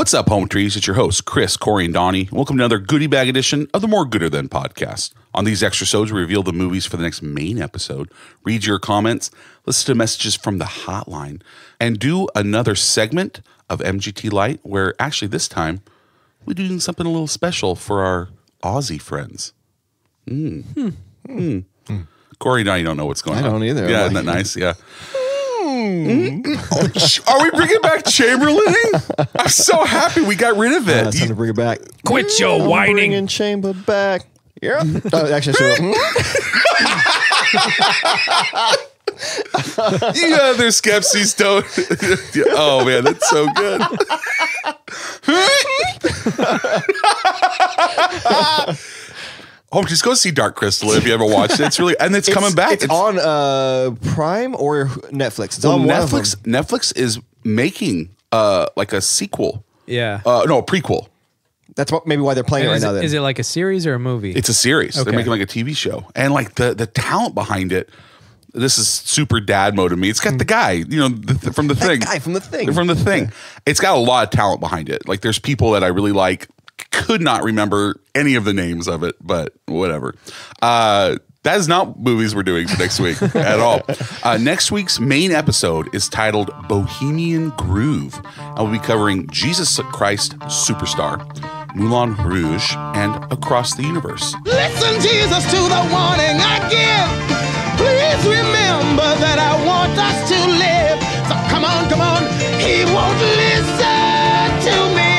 What's up, Home Trees? It's your hosts, Chris, Corey, and Donnie. Welcome to another goodie bag edition of the More Gooder Than podcast. On these extra shows, we reveal the movies for the next main episode, read your comments, listen to messages from the hotline, and do another segment of MGT Light, where actually this time we're doing something a little special for our Aussie friends. Corey and I don't know what's going on. I don't either. Yeah, isn't that nice? Yeah. Are we bringing back Chamberlaining? I'm so happy we got rid of it. It's time to bring it back. Quit your whining. Bringing Chamber back. Yeah. Actually, Yeah, their skepsies don't. Oh man, that's so good. Just go see Dark Crystal if you ever watched it. It's really, and it's coming back. It's on Prime or Netflix. It's on Netflix. Netflix is making like a sequel. Yeah. No, a prequel. That's maybe why they're playing it right now. Then. Is it like a series or a movie? It's a series. Okay. They're making like a TV show, and like the talent behind it. This is super dad mode of me. It's got the guy, from the thing. Guy from the thing. From the thing. It's got a lot of talent behind it. Like there's people that I really like. Could not remember any of the names of it, but whatever. That is not movies we're doing for next week at all. Next week's main episode is titled Bohemian Groove. I will be covering Jesus Christ Superstar, Moulin Rouge, and Across the Universe. Listen, Jesus, to the warning I give. Please remember that I want us to live. So come on, he won't listen to me.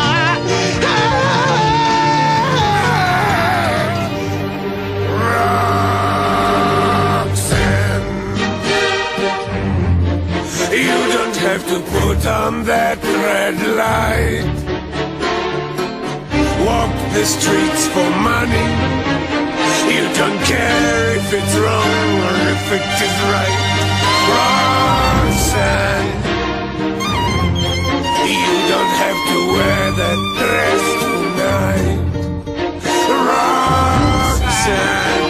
You don't have to put on that red light. Walk the streets for money. You don't care if it's wrong or if it is right. Roxanne, you don't have to wear that dress tonight. Roxanne,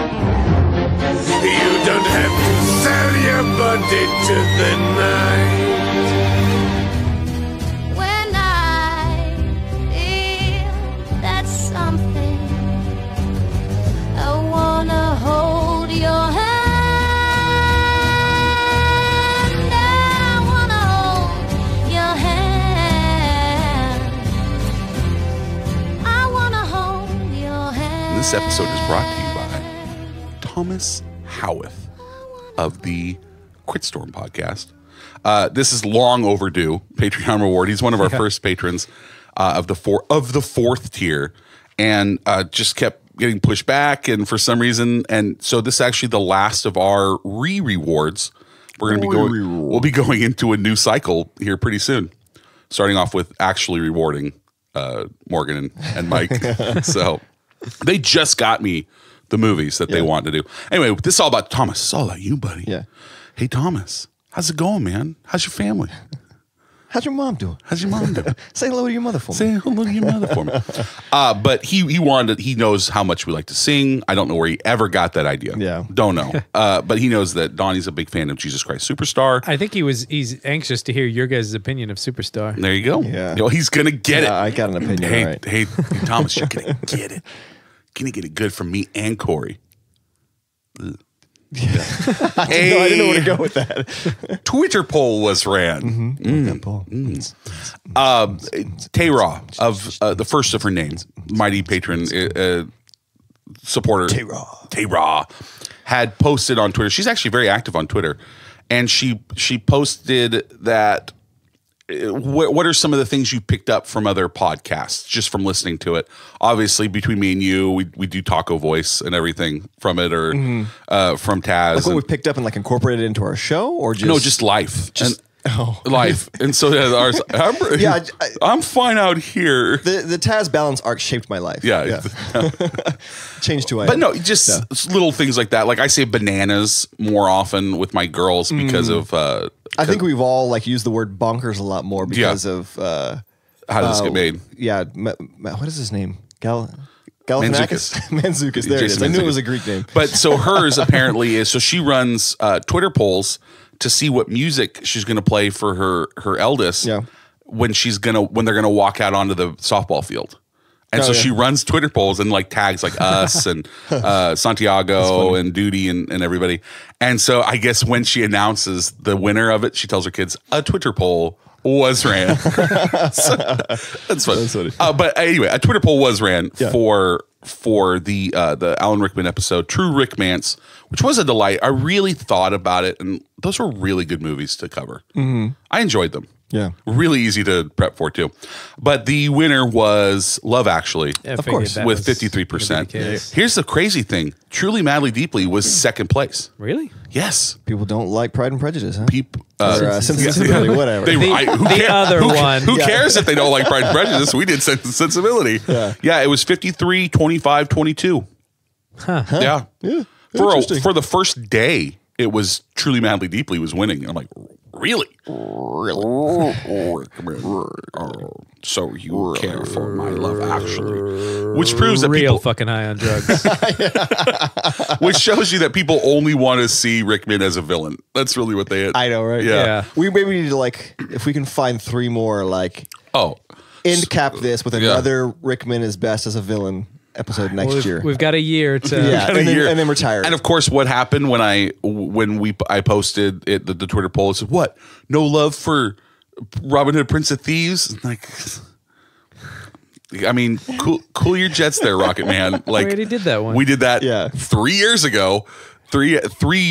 you don't have to sell your body to the night. When I feel that something, I wanna hold your hand. I wanna hold your hand. I wanna hold your hand. This episode is brought to you by Thomas Howarth of the Quitstorm podcast. This is long overdue Patreon reward. He's one of our first patrons of the fourth tier, and just kept getting pushed back. And for some reason, and so this is actually the last of our rewards. We're going to be going. We'll be going into a new cycle here pretty soon, starting off with actually rewarding Morgan and Mike. So they just got me the movies that they want to do. Anyway, this is all about Thomas. It's all about you, buddy. Yeah. Hey, Thomas, how's it going, man? How's your family? How's your mom doing? How's your mom doing? Say hello to your mother for me. Say hello to your mother for me. But he knows how much we like to sing. I don't know where he ever got that idea. Yeah. Don't know. But he knows that Donnie's a big fan of Jesus Christ Superstar. I think he's anxious to hear your guys' opinion of Superstar. There you go. Yeah. He's going to get it. I got an opinion. Hey, right. hey, Thomas, you're going to get it. Going to get it good from me and Corey. I didn't know where to go with that. Twitter poll was ran. Tay-Raw of the first of her name, mighty patron supporter. Tay-Raw had posted on Twitter. She's actually very active on Twitter, and she posted that. What are some of the things you picked up from other podcasts just from listening to it? Obviously, between me and you, we do Taco Voice and everything from it, or from Taz. Like what we picked up and like incorporated it into our show, or just no, just life, life. And so ours. I'm fine out here. The Taz balance arc shaped my life. Yeah. Changed who I am. But no, just little things like that. Like I say bananas more often with my girls because of. I think we've all like used the word bonkers a lot more because of how did this get made? Yeah, what is his name? Galifianakis? Mantzoukas. There it is. I knew it was a Greek name. But so hers apparently is, so she runs Twitter polls to see what music she's going to play for her eldest. Yeah. when they're gonna walk out onto the softball field. And so she runs Twitter polls and like tags like us and Santiago and Duty and everybody. And so I guess when she announces the winner of it, she tells her kids a Twitter poll was ran. So, that's funny. That's funny. But anyway, a Twitter poll was ran for the Alan Rickman episode, True Rickmance, which was a delight. I really thought about it, and those were really good movies to cover. Mm-hmm. I enjoyed them. Yeah. Really easy to prep for, too. But the winner was Love Actually, of course, with 53%. Here's the crazy thing. Truly, Madly, Deeply was second place. Really? Yes. People don't like Pride and Prejudice, huh? Sensibility, whatever. Who cares if they don't like Pride and Prejudice? We did Sense and Sensibility. Yeah, it was 53, 25, 22. Huh. Yeah. For the first day, it was Truly, Madly, Deeply was winning. And I'm like, really? So you care for my Love Actually, which proves that real people fucking high on drugs. which shows you that people only want to see Rickman as a villain. That's really what they. I know, right? Yeah. We maybe need to if we can find 3 more end cap this with another Rickman is best as a villain episode next year. We've got a year to and then retire. And of course, what happened when I posted it, the Twitter poll? It said, "What? No love for Robin Hood, Prince of Thieves?" Like, I mean, cool your jets there, Rocket Man. Like, we already did that one. We did that 3 years ago. It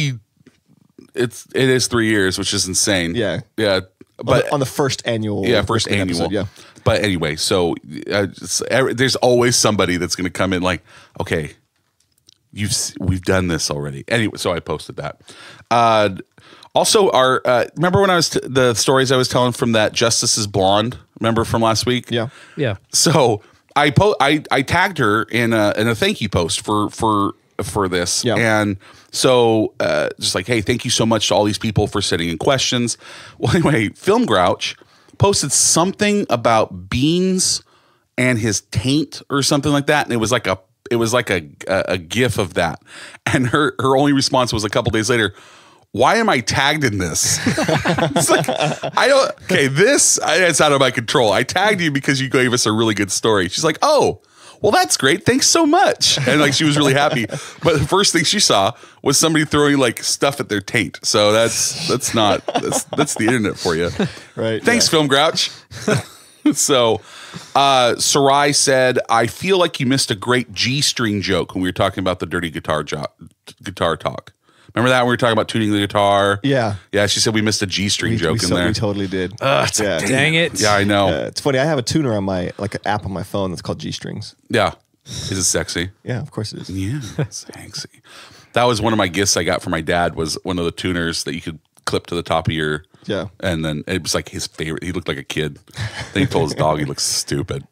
is 3 years, which is insane. Yeah. But on the first annual. Yeah, first annual. Episode, But anyway, so there's always somebody that's going to come in like, okay, we've done this already. Anyway, so I posted that. Also, remember when I was the stories I was telling from that Justice is Blonde? Remember from last week? Yeah. So I tagged her in a thank you post for this, and so just like, hey, thank you so much to all these people for sending in questions. Well, anyway, Film Grouch posted something about beans and his taint or something like that, and it was like a gif of that, and her only response was a couple days later, why am I tagged in this? It's like, it's out of my control. I tagged you because you gave us a really good story. She's like, oh, well, that's great. Thanks so much. And like, she was really happy. But the first thing she saw was somebody throwing like stuff at their taint. So that's the internet for you. Right. Thanks, Film Grouch. So Sarai said, I feel like you missed a great G-string joke when we were talking about the dirty guitar talk. Remember that when we were talking about tuning the guitar? Yeah. Yeah, she said we missed a G-string joke in there. We totally did. Dang it. Yeah, I know. It's funny. I have a tuner on my an app on my phone that's called G-strings. Yeah. Is it sexy? Yeah, of course it is. Yeah, sexy. That was one of my gifts I got from my dad, was one of the tuners that you could clip to the top of your... Yeah. And then it was like his favorite. He looked like a kid. Then he told his dog he looks stupid.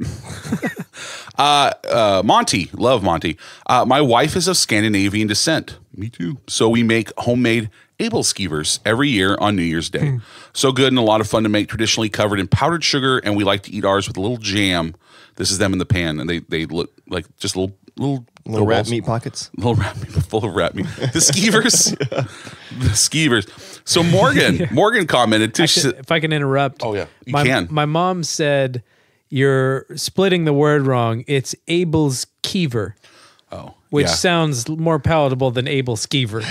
Monty. Love Monty. My wife is of Scandinavian descent. Me too. So we make homemade Abel skeevers every year on New Year's Day. So good and a lot of fun to make, traditionally covered in powdered sugar, and we like to eat ours with a little jam. This is them in the pan, and they look like just little rat meat pockets. Little rat meat, full of rat meat. The skeevers. The skeevers. So Morgan commented too. If I can interrupt. Oh, yeah. You can. My mom said, you're splitting the word wrong. It's Abel's Keever. Oh, which sounds more palatable than Abel Skeever.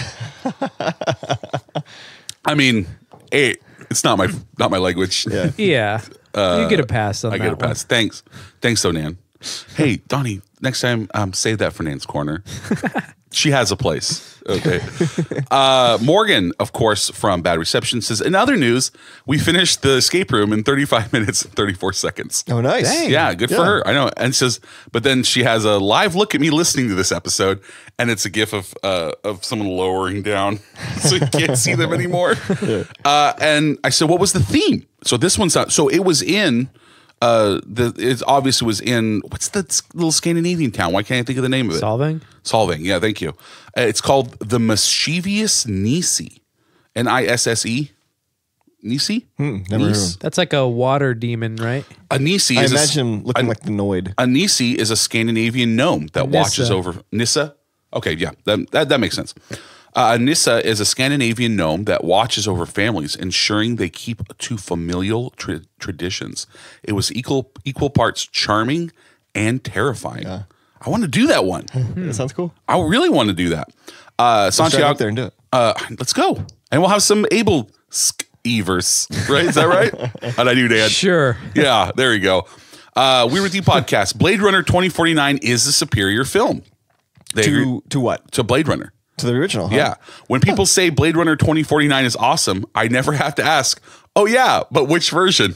I mean, it's not my language. Yeah. You get a pass on that. I get a pass. Thanks, though, Nan. Hey, Donnie, next time, save that for Nan's Corner. She has a place. Okay. Morgan, of course, from Bad Reception says, in other news, we finished the escape room in 35 minutes and 34 seconds. Oh, nice. Dang. Yeah, good for her. I know. And says, but then she has a live look at me listening to this episode, and it's a gif of someone lowering down so you can't see them anymore. And I said, what was the theme? So this one's not, so it was in it obviously was in, what's that little Scandinavian town? Why can't I think of the name of it? Solvang. Yeah, thank you. It's called the Mischievous Nisi. Nisse. Nisi? Never heard of. That's like a water demon, right? A Nisi I is imagine looking like the Noid. A Nisi is a Scandinavian gnome that watches over Nissa. Okay, yeah, that makes sense. Nissa is a Scandinavian gnome that watches over families, ensuring they keep to familial traditions. It was equal parts charming and terrifying. Yeah. I want to do that one. That sounds cool. I really want to do that. Santiago, up there and do it. Let's go. And we'll have some Abel Evers, right? Is that right? How'd I do, Dan? Sure. Yeah, there you go. We With You podcast. Blade Runner 2049 is the superior film. To what? To Blade Runner. To the original, huh? Yeah. When people say Blade Runner 2049 is awesome, I never have to ask, oh yeah, but which version?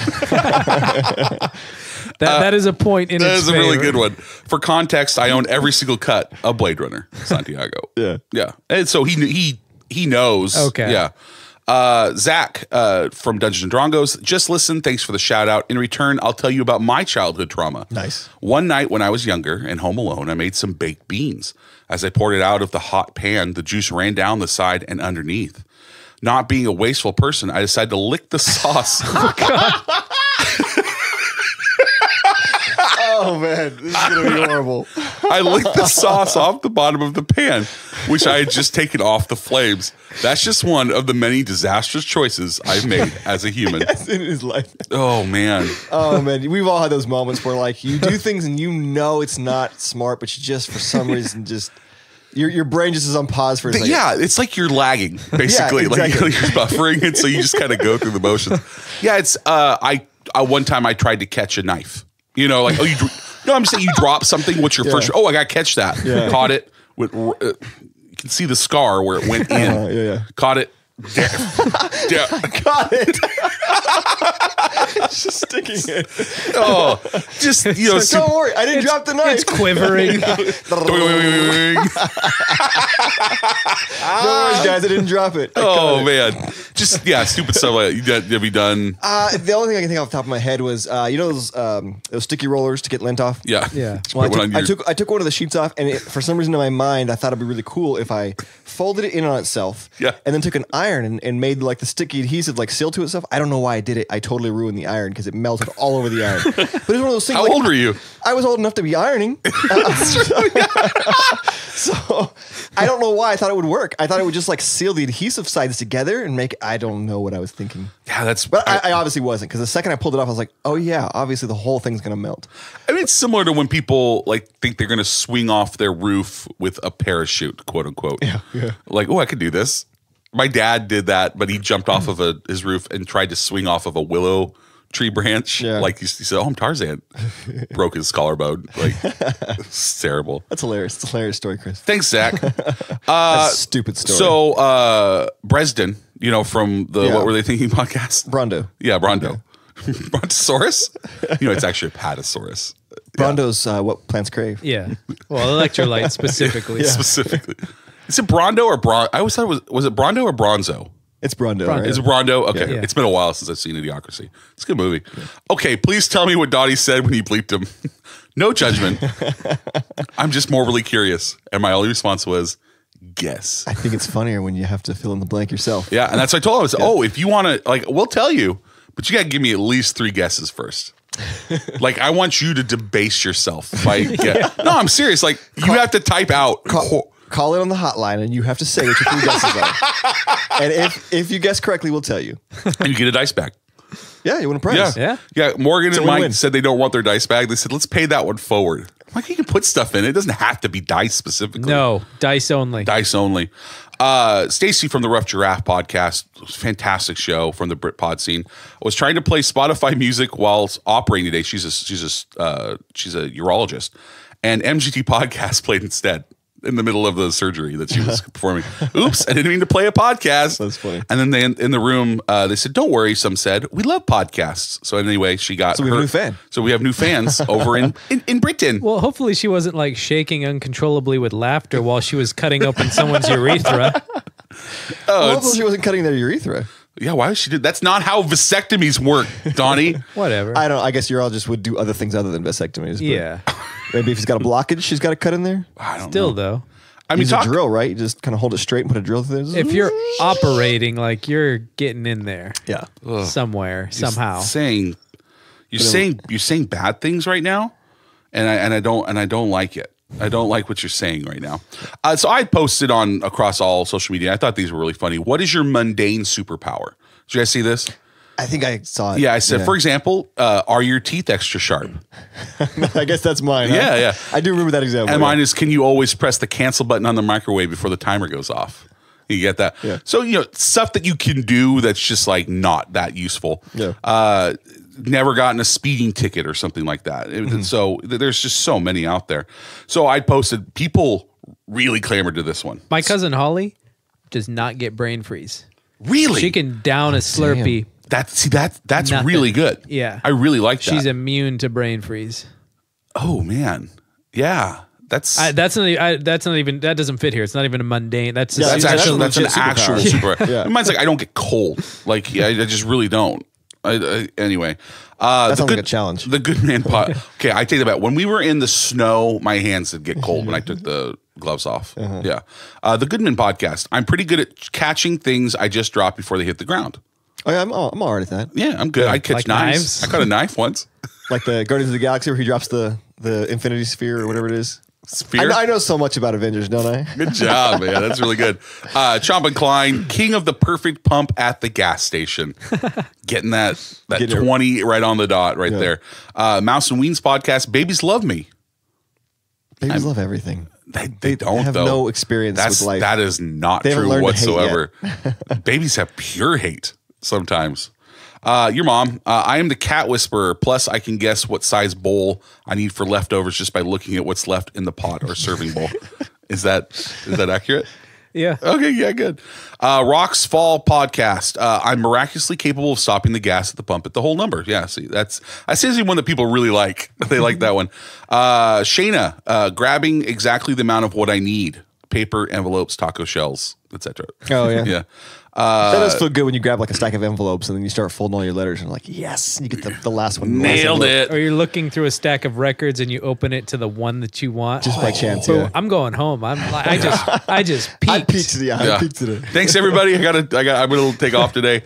That is a point in That its is a favor. really good one. For context, I own every single cut of Blade Runner, Santiago. Yeah. Yeah. And so he knows. Okay. Yeah. Zach from Dungeons and Drongos, just listen. Thanks for the shout out. In return, I'll tell you about my childhood trauma. Nice. One night when I was younger and home alone, I made some baked beans. As I poured it out of the hot pan, the juice ran down the side and underneath. Not being a wasteful person, I decided to lick the sauce. Oh man, this is gonna be horrible. I licked the sauce off the bottom of the pan, which I had just taken off the flames. That's just one of the many disastrous choices I've made as a human. In his life. Oh man. Oh man, we've all had those moments where like you do things and you know it's not smart, but you just for some reason just your brain just is on pause for a second. Yeah, it's like you're lagging, basically. Yeah, exactly. Like you're buffering, and so you just kind of go through the motions. Yeah, it's I one time I tried to catch a knife. You know, like I'm saying you drop something. What's your first? Oh, I got to catch that. Yeah. Caught it. With, you can see the scar where it went in. Yeah. Caught it. Got it. It's just sticking it. Oh, just don't worry, I didn't drop the knife. It's quivering. No worries, guys, I didn't drop it. Oh man, just stupid stuff like that. Have you done? The only thing I can think off the top of my head was those sticky rollers to get lint off. Yeah. Well, I took one of the sheets off, and for some reason in my mind, I thought it'd be really cool if I folded it in on itself. Yeah. And then took an iron and made like the sticky adhesive like seal to itself. I don't know why I did it. I totally ruined the iron because it melted all over the iron. But it's one of those things. How old were you? I was old enough to be ironing. So I don't know why I thought it would work. I thought it would just like seal the adhesive sides together and make. I don't know what I was thinking. Yeah, But I obviously wasn't, because the second I pulled it off, I was like, oh yeah, obviously the whole thing's gonna melt. I mean, it's similar to when people like think they're going to swing off their roof with a parachute, quote unquote. Yeah. Like, oh, I could do this. My dad did that, but he jumped off of his roof and tried to swing off of a willow tree branch. Yeah. Like he said, oh, I'm Tarzan. Broke his collarbone. Like, it's terrible. That's hilarious. It's a hilarious story, Chris. Thanks, Zach. That's a stupid story. So, Bresden, from the What Were They Thinking podcast? Brondo. Yeah, Brondo. Brontosaurus? It's actually a Patasaurus. Brondo's what plants crave. Yeah. Well, electrolyte specifically. Yeah. Specifically. Is it Brondo or Bron? I always thought was it Brondo or Bronzo? It's Brondo, right? Is it Brondo? Okay. Yeah. It's been a while since I've seen Idiocracy. It's a good movie. Yeah. Okay, please tell me what Dottie said when he bleeped him. No judgment. I'm just morally curious. And my only response was, guess. I think it's funnier when you have to fill in the blank yourself. Yeah, and that's what I told him. I said, if you want to, we'll tell you, but you got to give me at least 3 guesses first. I want you to debase yourself by No, I'm serious. You have to type out. Call it on the hotline, and you have to say what your 3 guesses are. And if you guess correctly, we'll tell you. And you get a dice bag. Yeah, you win a prize. Yeah. Morgan and Mike said they don't want their dice bag. They said, let's pay that one forward. I'm like, you can put stuff in it. It doesn't have to be dice specifically. No, dice only. Dice only. Stacy from the Rough Giraffe podcast, fantastic show from the Britpod scene, was trying to play Spotify music while operating today. She's a urologist, and MGT podcast played instead in the middle of the surgery that she was performing. Oops, I didn't mean to play a podcast. That's funny. And then they in the room, they said, "Don't worry." Some said, "We love podcasts." So anyway, she got. So we have a new fan. So we have new fans over in Britain. Well, hopefully she wasn't shaking uncontrollably with laughter while she was cutting open someone's urethra. Hopefully she wasn't cutting their urethra. Yeah, why would she do? That's not how vasectomies work, Donnie. Whatever. I guess urologist would do other things other than vasectomies. But Yeah. maybe if he's got a blockage, she's got to cut in there. I don't Still, know. though. I mean, Use a drill, right? You just kind of hold it straight and put a drill through there. If you're operating, you're getting in there. Yeah. Somewhere, somehow. You're saying bad things right now, and I don't like it. I don't like what you're saying right now. So I posted across all social media. I thought these were really funny. What is your mundane superpower? Did you guys see this? I think I saw it. Yeah, I said, for example, are your teeth extra sharp? I guess that's mine. Yeah, yeah. I do remember that example. And mine is, can you always press the cancel button on the microwave before the timer goes off? You get that? Yeah. So, stuff that you can do that's just like not that useful. Yeah. Never gotten a speeding ticket or something like that. So there's just so many out there. So I posted, people really clamored to this one. My cousin Holly does not get brain freeze. Really? She can down a Slurpee. That's Nothing. really good. Yeah. I really like that. She's immune to brain freeze. Oh man. Yeah. That doesn't fit here. It's not even a mundane. That's an actual superpower. super. Yeah. Mine's like I don't get cold. Like I just really don't. Anyway, that sounds like a challenge. The Good Man pot. Okay, I take that back. When we were in the snow, my hands would get cold when I took the gloves off. Yeah. The Goodman podcast. I'm pretty good at catching things I just dropped before they hit the ground. Oh, yeah, I'm all right at that. Yeah, I'm good. I catch Like knives. knives? I caught a knife once. Like the Guardians of the Galaxy where he drops the Infinity Sphere or whatever it is. Sphere? I know so much about Avengers, don't I? Good job, man. That's really good. Chomp and Klein, king of the perfect pump at the gas station. Getting that 20 right on the dot right there. Mouse and Weens podcast, Babies Love Me. Babies love everything. They don't, have though. No experience with life. That is not They haven't true learned to hate whatsoever. Babies have pure hate sometimes. Your mom, I am the cat whisperer. Plus, I can guess what size bowl I need for leftovers just by looking at what's left in the pot or serving bowl. Is that accurate? Yeah. Okay, yeah, good. Rocks Fall podcast. I'm miraculously capable of stopping the gas at the pump at the whole number. Yeah, see, that's usually one that people really like. They like that one. Shayna, grabbing exactly the amount of what I need. Paper, envelopes, taco shells, etc. Oh, yeah. Yeah. That does feel good when you grab like a stack of envelopes and then you start folding all your letters and like, yes, and you get the last one. Nailed it. Or you're looking through a stack of records and you open it to the one that you want. Just by chance, Boom. yeah. I'm going home. I just peeked. I peeked today. Thanks everybody. I'm gonna take off today.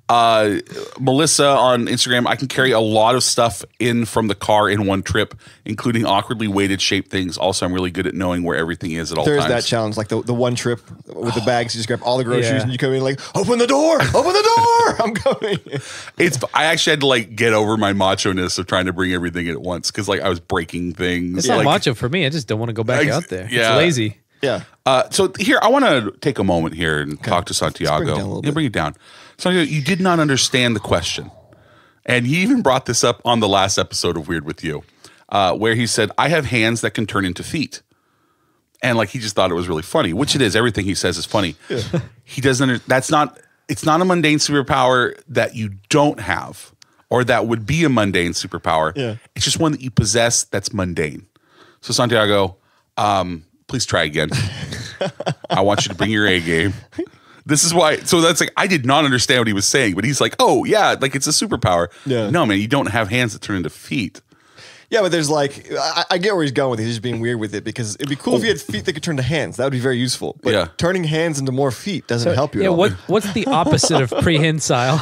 Melissa on Instagram, I can carry a lot of stuff in from the car in one trip, including awkwardly weighted shaped things. Also, I'm really good at knowing where everything is at all There's times. that challenge, like the one trip with the bags. You just grab all the groceries and you come in like, open the door, I'm coming. I actually had to like get over my macho-ness of trying to bring everything in at once because like I was breaking things. It's like, not macho for me. I just don't want to go back out there. Yeah. It's lazy. Yeah. So here, I want to take a moment here and talk to Santiago. Bring it down. Santiago, you did not understand the question. And he even brought this up on the last episode of Weird With You, where he said, I have hands that can turn into feet. And like, he just thought it was really funny, which it is. Everything he says is funny. Yeah. He doesn't, it's not a mundane superpower that you don't have or that would be a mundane superpower. Yeah. It's just one that you possess that's mundane. So Santiago, please try again. I want you to bring your A game. This is why. So that's like, I did not understand what he was saying, but he's like, oh, yeah, like it's a superpower. Yeah. No, man, you don't have hands that turn into feet. Yeah, but there's like, I get where he's going with it. He's just being weird with it because it'd be cool if you had feet that could turn to hands. That would be very useful. But turning hands into more feet doesn't help you at all. What's the opposite of prehensile?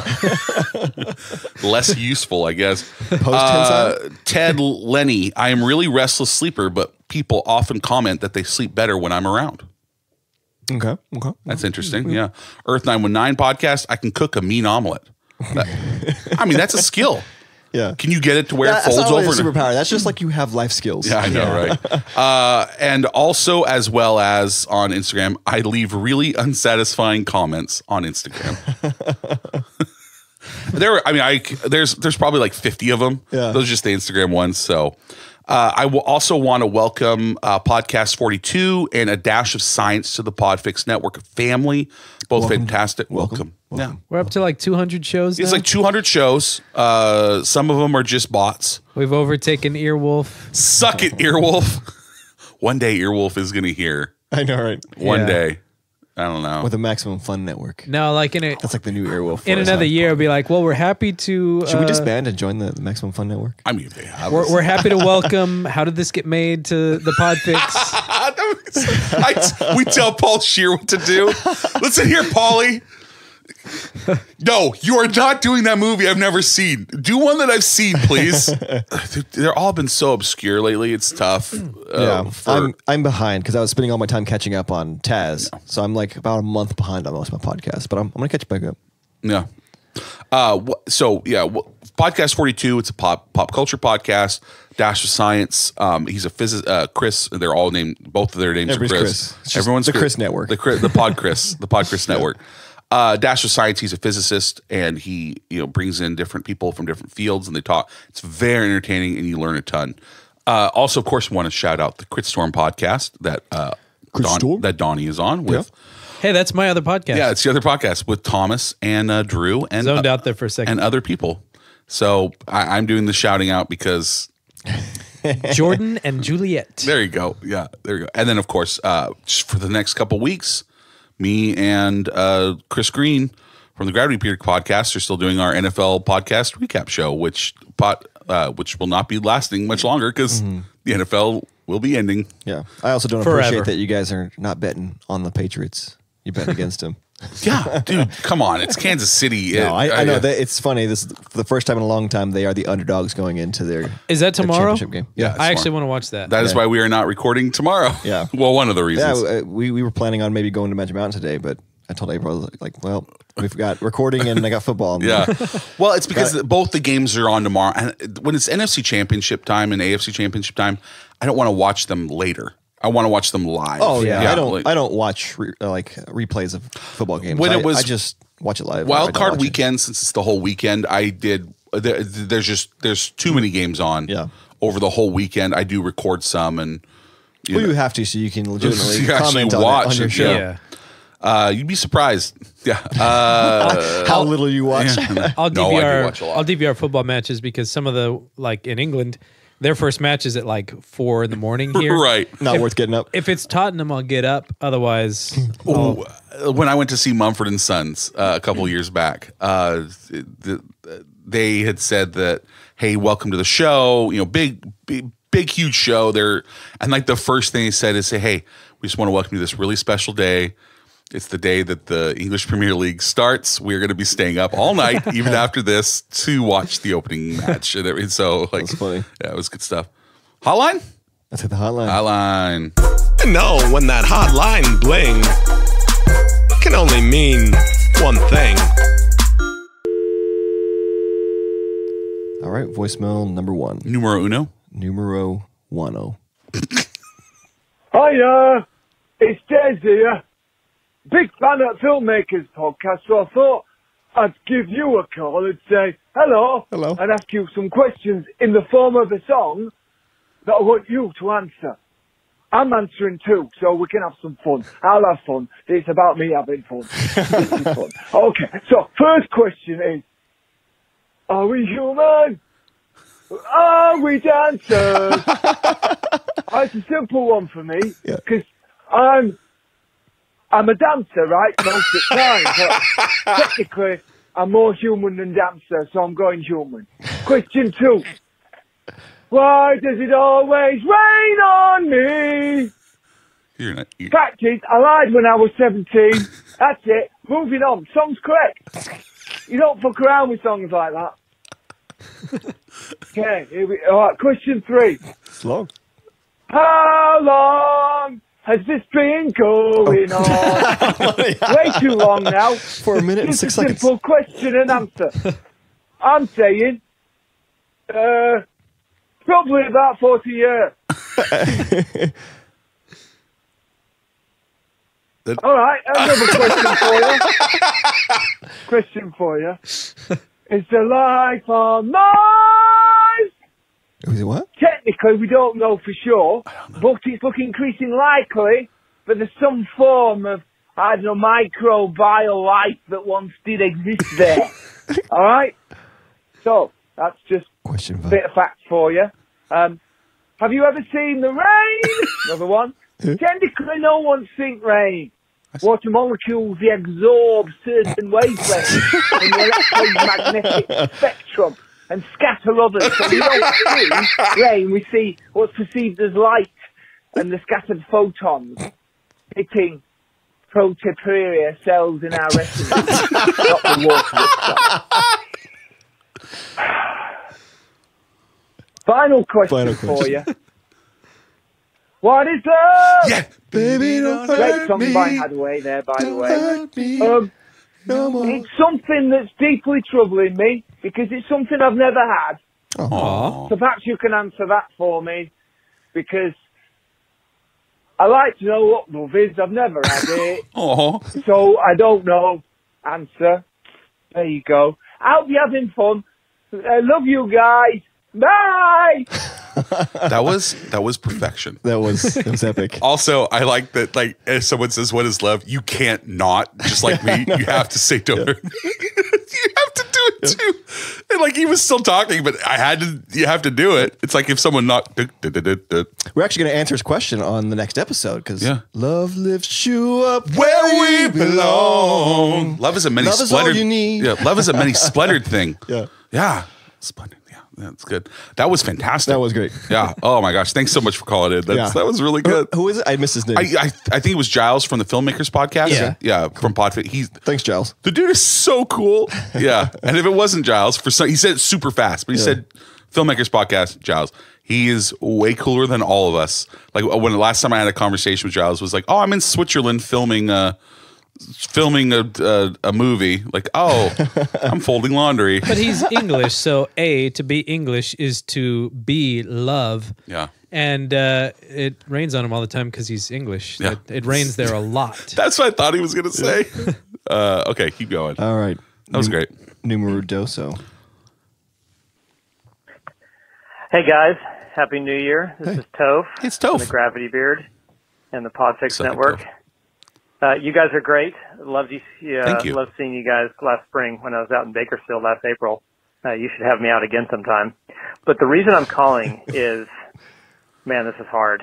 Less useful, I guess. Post-hensile? Ted Lenny, I am really restless sleeper, but people often comment that they sleep better when I'm around. Okay. That's interesting. Yeah. Earth 919 podcast. I can cook a mean omelet. That's a skill. Yeah. Can you get it to where it folds that's not over? Really a superpower. That's just like you have life skills. Yeah, I know, right? And also, as well as on Instagram, I leave really unsatisfying comments on Instagram. There's probably like 50 of them. Yeah. Those are just the Instagram ones. So I will also want to welcome Podcast 42 and A Dash of Science to the Podfix Network family. Both fantastic. Welcome. Yeah. We're up to like 200 shows now? It's like 200 shows. Some of them are just bots. We've overtaken Earwolf. Suck it, Earwolf. One day Earwolf is going to hear. I know, right? One day. I don't know. With the Maximum Fun Network. No, like that's like the new Earwolf. In another year, it'll be like, well, we're happy to. Should we disband and join the Maximum Fun Network? I mean, they have we're happy to welcome. How did this get made to the Podfix? We tell Paul Scheer what to do. Listen here, Paulie. No, you are not doing that movie I've never seen. Do one that I've seen, please. They're all been so obscure lately. It's tough. I'm behind because I was spending all my time catching up on Taz. Yeah. So I'm like about a month behind on most of my podcasts, but I'm going to catch back up. Yeah. Podcast 42, it's a pop culture podcast. Dash of Science. He's a physicist. Chris. They're all named. Both of their names are Chris. Everyone's the Chris Network. The Pod Chris. The Pod Chris Network. Dash of Science. He's a physicist, and he brings in different people from different fields, and they talk. It's very entertaining, and you learn a ton. Also, of course, want to shout out the Critstorm podcast that that Donnie is on with. Yeah. Hey, that's my other podcast. Yeah, it's the other podcast with Thomas and Drew and zoned out there for a second and other people. So I'm doing the shouting out because Jordan and Juliet. There you go. Yeah, there you go. And then of course, just for the next couple weeks, me and Chris Green from the Gravity Peak podcast are still doing our NFL podcast recap show, which will not be lasting much longer because the NFL will be ending. Yeah, I also don't appreciate that you guys are not betting on the Patriots. You bet against them. Yeah, dude, come on. It's Kansas City. No, I know. It's funny. This is for the first time in a long time. They are the underdogs going into their Is that tomorrow? Championship game. Yeah, I actually want to watch that. That is why we are not recording tomorrow. Yeah. Well, one of the reasons. Yeah, we were planning on maybe going to Magic Mountain today, but I told April, like, well, we've got recording and I got football. Yeah. Well, it's because both the games are on tomorrow. And when it's NFC Championship time and AFC Championship time, I don't want to watch them later. I want to watch them live. Oh yeah, I don't watch replays of football games. I just watch it live. Wild Card Weekend, since it's the whole weekend, I did. There's too many games on. Yeah. Over the whole weekend, I do record some, and you have to so you can legitimately comment on your show. Yeah. You'd be surprised. Yeah. How little you watch. Yeah. I'll I do watch a lot. I'll DVR football matches because some of the in England. Their first match is at 4 a.m. here. Right. Not worth getting up. If it's Tottenham, I'll get up. Otherwise, when I went to see Mumford and Sons a couple years back, they had said that, "Hey, welcome to the show." Big, huge show. And the first thing they said is, "Say, hey, we just want to welcome you to this really special day. It's the day that the English Premier League starts. We're going to be staying up all night, even after this, to watch the opening match." And so, that's funny. Yeah, it was good stuff. Hotline? Let's hit the hotline. Hotline. You know, when that hotline bling, it can only mean one thing. All right, voicemail number 1. Numero uno? Numero 10. Hiya, it's Des here. Big fan of Filmmakers podcast, so I thought I'd give you a call and say hello, and ask you some questions in the form of a song that I want you to answer. I'm answering too, so we can have some fun. I'll have fun. It's about me having fun. This is fun. Okay, so first question is, are we human? Are we dancers? It's a simple one for me, because I'm a dancer, right, most of the time, but technically I'm more human than dancer, so I'm going human. Question 2. Why does it always rain on me? Fact is, I lied when I was 17. That's it. Moving on. Song's correct. You don't fuck around with songs like that. Okay, all right, question 3. Slow. How long has this been going on? Way too long now. For a minute and 6 seconds. Simple question and answer. I'm saying, probably about 40 years. All right, another question for you. Is the life on Mars? Is it what? Technically, we don't know for sure, but it's looking increasingly likely that there's some form of, microbial life that once did exist there. All right? So, that's just question a bit of facts for you. Have you ever seen the rain? Another one. Technically, no one's seen rain. Water molecules, they absorb certain wavelengths in the electromagnetic spectrum and scatter others. So we don't see rain, we see what's perceived as light and the scattered photons hitting proteinuria cells in our rectums, not the water that's Final question for you. What is love? Yeah, baby, don't Great hurt song me. by Hadaway there, by the way. Hurt me. No more. It's something that's deeply troubling me because it's something I've never had. Aww. So perhaps you can answer that for me because I like to know what love is. I've never had it. Aww. So I don't know. Answer. There you go. I hope you're having fun. I love you guys. Bye. That was perfection. That was epic. Also, I like that. Like, if someone says, "What is love?" You can't not, just like me. You have to say, "Don't hurt me." You have to do it too. And like he was still talking, but I had to. You have to do it. It's like if someone not. We're actually going to answer his question on the next episode because Yeah. love lifts you up Where we belong. Love is a many Love is all splendored. you need. Yeah, love is a many splendored thing. Yeah. Yeah, splendid. Yeah, that's good. That was fantastic. That was great. Yeah. Oh my gosh. Thanks so much for calling in. That was really good. Who is it? I missed his name. I think it was Giles from the Filmmakers Podcast. Yeah. Yeah, from Podfit. Thanks, Giles. The dude is so cool. Yeah. And if it wasn't Giles, he said it super fast, but he said Filmmakers Podcast, Giles. He is way cooler than all of us. Like when the last time I had a conversation with Giles was like, "Oh, I'm in Switzerland filming a movie." Like, "Oh, I'm folding laundry." But he's English, so to be English is to be love. Yeah. And it rains on him all the time because he's English. Yeah. It rains there a lot. That's what I thought he was going to say. Okay, keep going. All right. That was great. Numero doso. Hey guys, Happy New Year. This is Toph. It's from Toph. the Gravity Beard and the Podfix Suck it, Network. You guys are great. Loved you. Thank you. Loved seeing you guys last spring when I was out in Bakersfield last April. You should have me out again sometime. But the reason I'm calling is, man, this is hard.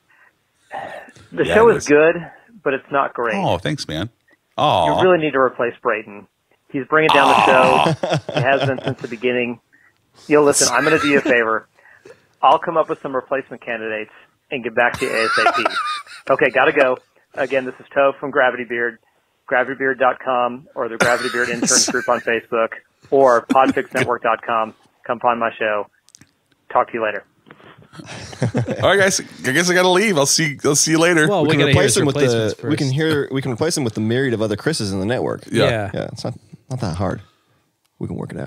The show is good, but it's not great. Oh, thanks, man. Oh, You really need to replace Brayton. He's bringing down the show. He has been since the beginning. Listen, I'm going to do you a favor. I'll come up with some replacement candidates and get back to you ASAP. Okay, gotta go. Again, this is Toph from Gravity Beard, gravitybeard.com, or the Gravity Beard Interns Group on Facebook, or podfixnetwork.com. Come find my show. Talk to you later. all right, guys. I guess I gotta leave. I'll see you later. Well, We can gotta replace hear him his with the. replacements first. We can replace him with the myriad of other Chris's in the network. Yeah. Yeah, it's not that hard. We can work it out.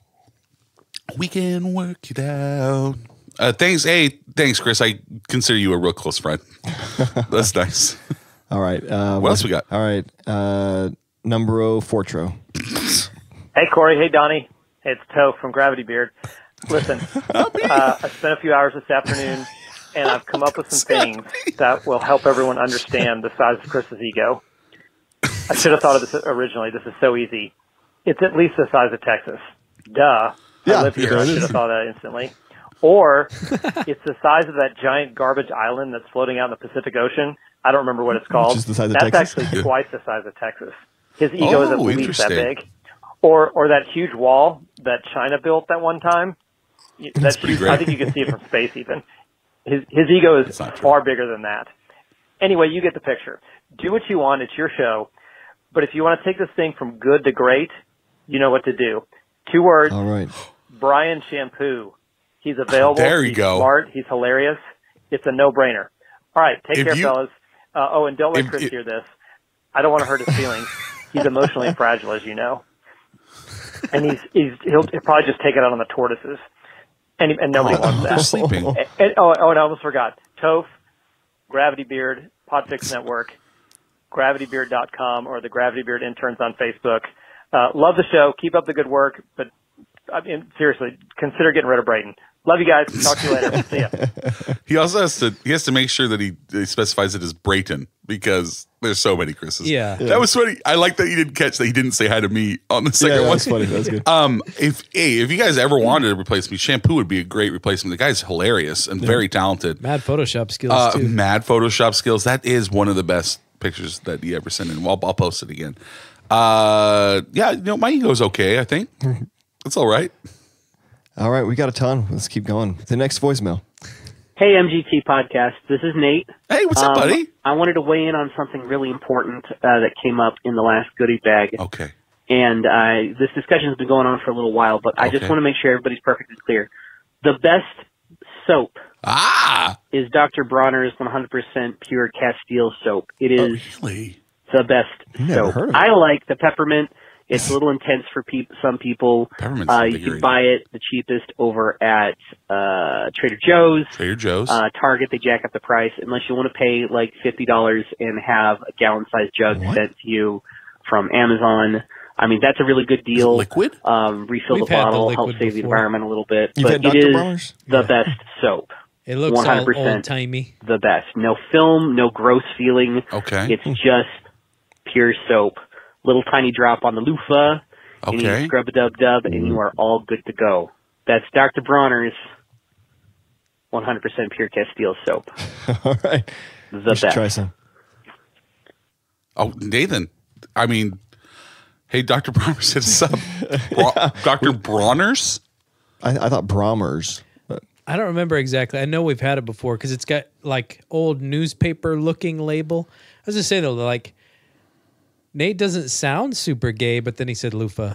We can work it out. Thanks. Hey, thanks, Chris. I consider you a real close friend. That's nice. All right. What else we got? All right. Numbero Fortro. Hey, Corey. Hey, Donnie. Hey, it's Toph from Gravity Beard. Listen, I spent a few hours this afternoon, and I've come up with some things that will help everyone understand the size of Chris's ego. I should have thought of this originally. This is so easy. It's at least the size of Texas. Duh. Yeah, I live here. yeah, I it should is. have thought of that instantly. Or it's the size of that giant garbage island that's floating out in the Pacific Ocean. I don't remember what it's called. Which is the size of That's Texas? actually twice the size of Texas. His ego is at least that interesting. big. Or that huge wall that China built that one time. That's pretty huge. great. I think you can see it from space even. His ego is That's not true. far bigger than that. Anyway, you get the picture. Do what you want. It's your show. But if you want to take this thing from good to great, you know what to do. 2 words. All right. Brian Shampoo. He's available. There you He's go. smart. He's hilarious. It's a no-brainer. All right, take If care, you- fellas. And don't let if- Chris hear this. I don't want to hurt his feelings. He's emotionally fragile, as you know. And he'll probably just take it out on the tortoises. And nobody wants They're that. sleeping. And I almost forgot. Toph, Gravity Beard, Podfix Network, gravitybeard.com, or the Gravity Beard Interns on Facebook. Love the show. Keep up the good work. But I mean, seriously, consider getting rid of Brayden. Love you guys. Talk to you later. See ya. He also has to make sure that he specifies it as Brayton because there's so many Chris's. Yeah. That was funny. I like that you didn't catch that he didn't say hi to me on the second Yeah, one. that's funny. That's good. If you guys ever wanted to replace me, Shampoo would be a great replacement. The guy's hilarious and very talented. Mad Photoshop skills too. Mad Photoshop skills. That is one of the best pictures that he ever sent in. I'll post it again. Yeah, my ego's okay, I think. It's all right. All right. We got a ton. Let's keep going. The next voicemail. Hey, MGT podcast. This is Nate. Hey, what's up, buddy? I wanted to weigh in on something really important that came up in the last goodie bag. Okay. And this discussion has been going on for a little while, but I just want to make sure everybody's perfectly clear. The best soap is Dr. Bronner's 100% pure Castile soap. It is the best soap. I like the peppermint. It's a little intense for some people. You can buy it the cheapest over at Trader Joe's. Target, they jack up the price unless you want to pay like $50 and have a gallon-sized jug sent to you from Amazon. I mean, that's a really good deal. Liquid? Refill the bottle, help save the environment a little bit. But it is the best soap. It looks 100% all old-timey. The best. No film, no gross feeling. Okay. It's just pure soap. Little tiny drop on the loofah, and you scrub-a-dub-dub, and you are all good to go. That's Dr. Bronner's 100% pure Castile soap. All right. The best. Try some. Oh, Nathan. I mean, hey, Dr. Bronner said sub. Dr. Bronner's? I thought Brommer's. But. I don't remember exactly. I know we've had it before because it's got like old newspaper-looking label. I was just saying, though, like, Nate doesn't sound super gay, but then he said loofah.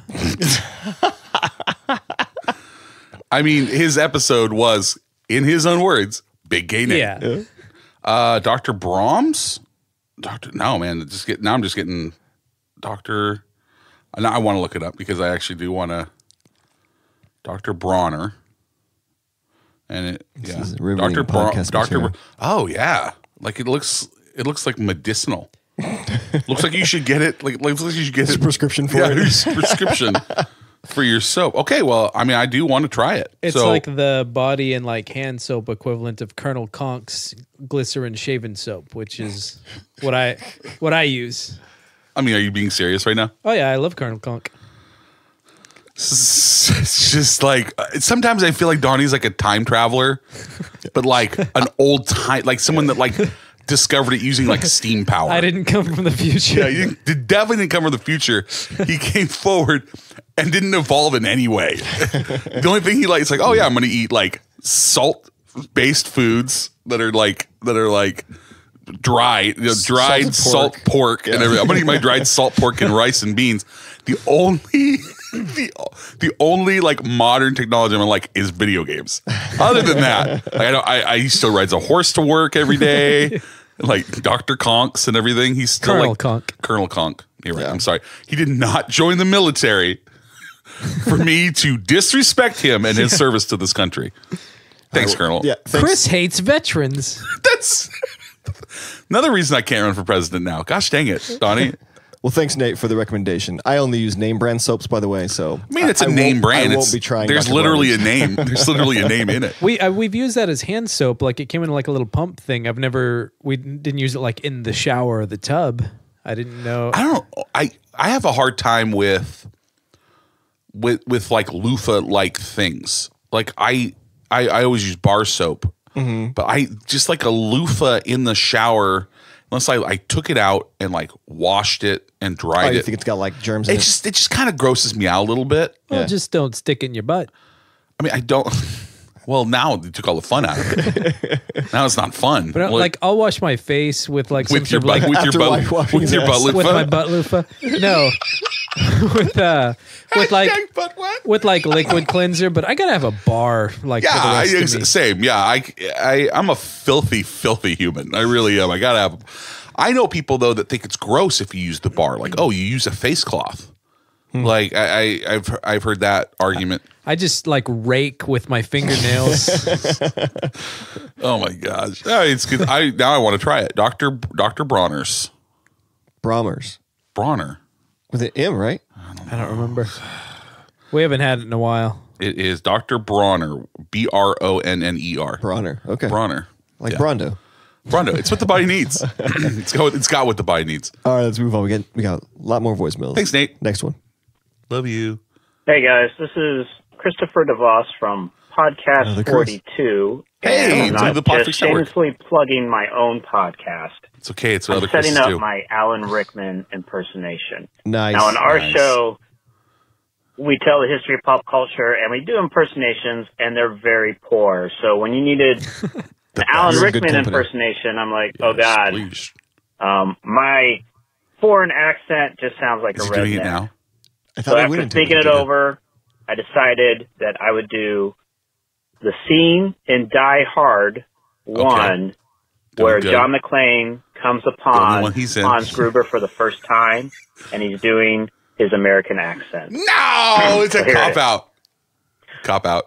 I mean, his episode was, in his own words, big gay Nate. Yeah. Dr. Brahms? No, man. Now I'm just getting Dr. Now I want to look it up because I actually do want to. Dr. Bronner. And Dr. Dr. Oh, yeah. Like it looks like medicinal. Looks like you should get it. Looks like you should get his prescription for it. His prescription for your soap. Okay, well, I mean, I do want to try it. It's like the body and like hand soap equivalent of Colonel Conk's glycerin shaving soap, which is what I use. I mean, are you being serious right now? Oh yeah, I love Colonel Conk. It's just like sometimes I feel like Donnie's like a time traveler, but like an old time, like someone that like. Discovered it using like steam power. I didn't come from the future. Yeah, you definitely didn't come from the future. He came forward and didn't evolve in any way. The only thing he likes, like, oh yeah, I'm going to eat like salt-based foods that are like dried salt pork and everything. I'm going to eat my dried salt pork and rice and beans. The only like modern technology I'm like is video games. Other than that, I still rides a horse to work every day, like Dr. Conks and everything. He's still Colonel Conk. Colonel Conk. You're right. I'm sorry. He did not join the military for me to disrespect him and his service to this country. Thanks, Colonel. Yeah, Chris hates veterans. That's another reason I can't run for president now. Gosh dang it, Donnie. Well, thanks, Nate, for the recommendation. I only use name brand soaps, by the way. So I mean, it's a name brand. I won't be trying. There's literally a name. There's literally a name in it. We've used that as hand soap. Like it came in like a little pump thing. We didn't use it like in the shower or the tub. I didn't know. I have a hard time with like loofah like things. Like I always use bar soap, but I just like a loofah in the shower. Unless I took it out and like washed it and dried it. You think it's got like germs in it? It just kind of grosses me out a little bit. Well, just don't stick it in your butt. I mean, I don't. Well, now you took all the fun out of it. Now it's not fun. But like, I'll wash my face with like with your butt loofah. With my butt loofah. No, with like liquid cleanser. But I gotta have a bar. Like for the rest of me. Same. Yeah, I'm a filthy human. I really am. I gotta have. I know people though that think it's gross if you use the bar. Like, oh, you use a face cloth. Like I've heard that argument. I just like rake with my fingernails. Oh my gosh! It's good. Now I want to try it. Dr. Bronner's. Bronner. With an M, right? I don't remember. We haven't had it in a while. It is Dr. Bronner. Bronner. Bronner. Okay. Bronner. Like Brondo. Brondo. It's what the body needs. It's got what the body needs. All right, let's move on. We got a lot more voicemails. Thanks, Nate. Next one. Love you. Hey guys, this is Christopher DeVos from Podcast 42. Hey, and I'm just shamelessly plugging my own podcast. It's okay. It's what I'm other setting Chris's up do. my Alan Rickman impersonation. Nice. Now, in our show, we tell the history of pop culture, and we do impersonations, and they're very poor. So when you needed An Alan Rickman impersonation, I'm like, oh God. My foreign accent just sounds like a redneck. Doing it now? So after thinking it over, I decided that I would do the scene in Die Hard 1 where John McClane comes upon Hans Gruber for the first time, and he's doing his American accent. No, it's a cop-out. Cop-out.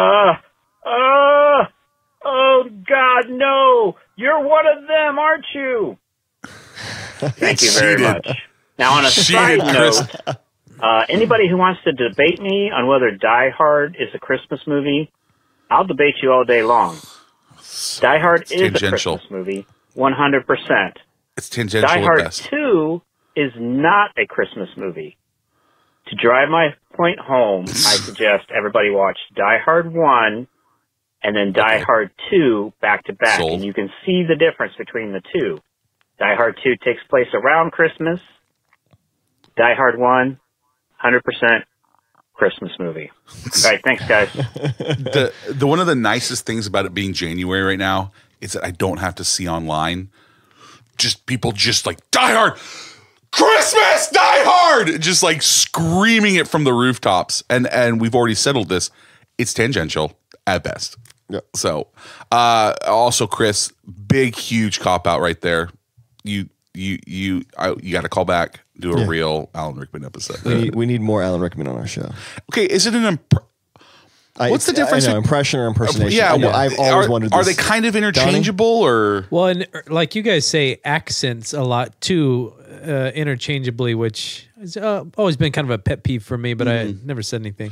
Oh, God, no. You're one of them, aren't you? Thank you very much. Now, on a side note, anybody who wants to debate me on whether Die Hard is a Christmas movie, I'll debate you all day long. Die Hard is a Christmas movie, 100%. It's tangential Die Hard at best. 2 is not a Christmas movie. To drive my point home, I suggest everybody watch Die Hard 1 and then Die Hard 2 back to back, and you can see the difference between the two. Die Hard 2 takes place around Christmas. Die Hard 1, 100% Christmas movie. All right, thanks, guys. The one of the nicest things about it being January right now is that I don't have to see online just people just like Die Hard, Christmas, Die Hard, just like screaming it from the rooftops. And we've already settled this. It's tangential at best. Yeah. So, also, Chris, big, huge cop out right there. You got to call back, do a real Alan Rickman episode. We need more Alan Rickman on our show. Okay, is it an what's the difference? I know, impression or impersonation? Yeah, I've always wondered this. Are they kind of interchangeable, or? Well, and like you guys say accents a lot too, interchangeably, which has always been kind of a pet peeve for me, but I never said anything.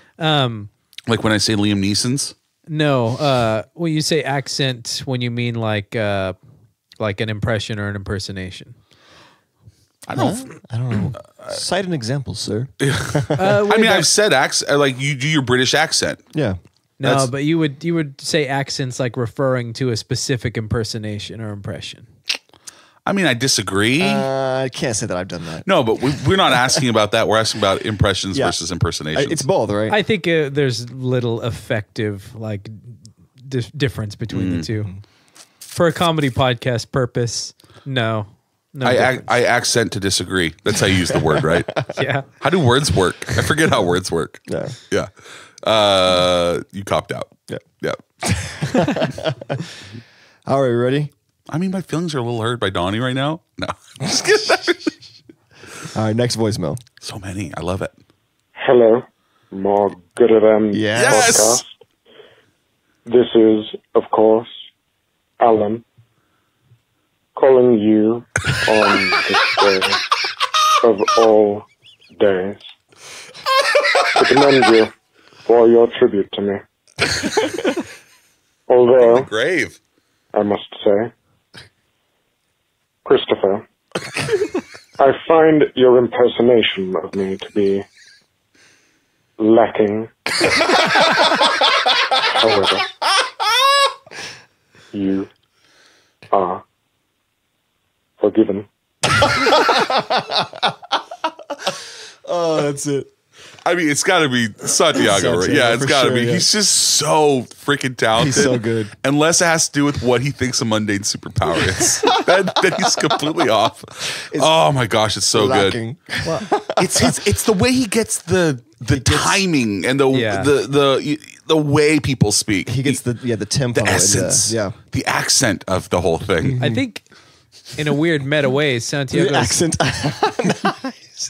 Like when I say Liam Neeson's? No, when you say accent, when you mean like an impression or an impersonation. I don't know. Cite an example, sir. I mean, I've said accent, like you do your British accent. Yeah. No, but you would say accents like referring to a specific impersonation or impression. I mean, I disagree. I can't say that I've done that. No, but we're not asking about that. We're asking about impressions versus impersonations. It's both, right? I think there's little effective like difference between the two. For a comedy podcast purpose, no. I accent to disagree. That's how you use the word, right? Yeah. How do words work? I forget how words work. Yeah. Yeah. You copped out. Yeah. Yeah. All right, ready? I mean, my feelings are a little hurt by Donnie right now. No. Just kidding. All right, next voicemail. So many. I love it. Hello. More Goodie Yes. podcast. This is, of course, Alan, calling you on this day of all days to commend you for your tribute to me. Although, grave, I must say, Christopher, I find your impersonation of me to be lacking. However, you are forgiven. Oh, that's it. I mean, it's got to be Santiago, right? Yeah, it's got to be. Yeah. He's just so freaking talented. He's so good. Unless it has to do with what he thinks a mundane superpower is. then he's completely off. Oh my gosh, it's so good. Well, it's the way he gets the timing and the way people speak. He gets the tempo, the essence, the accent of the whole thing. I think in a weird meta way, Santiago's the accent. Nice.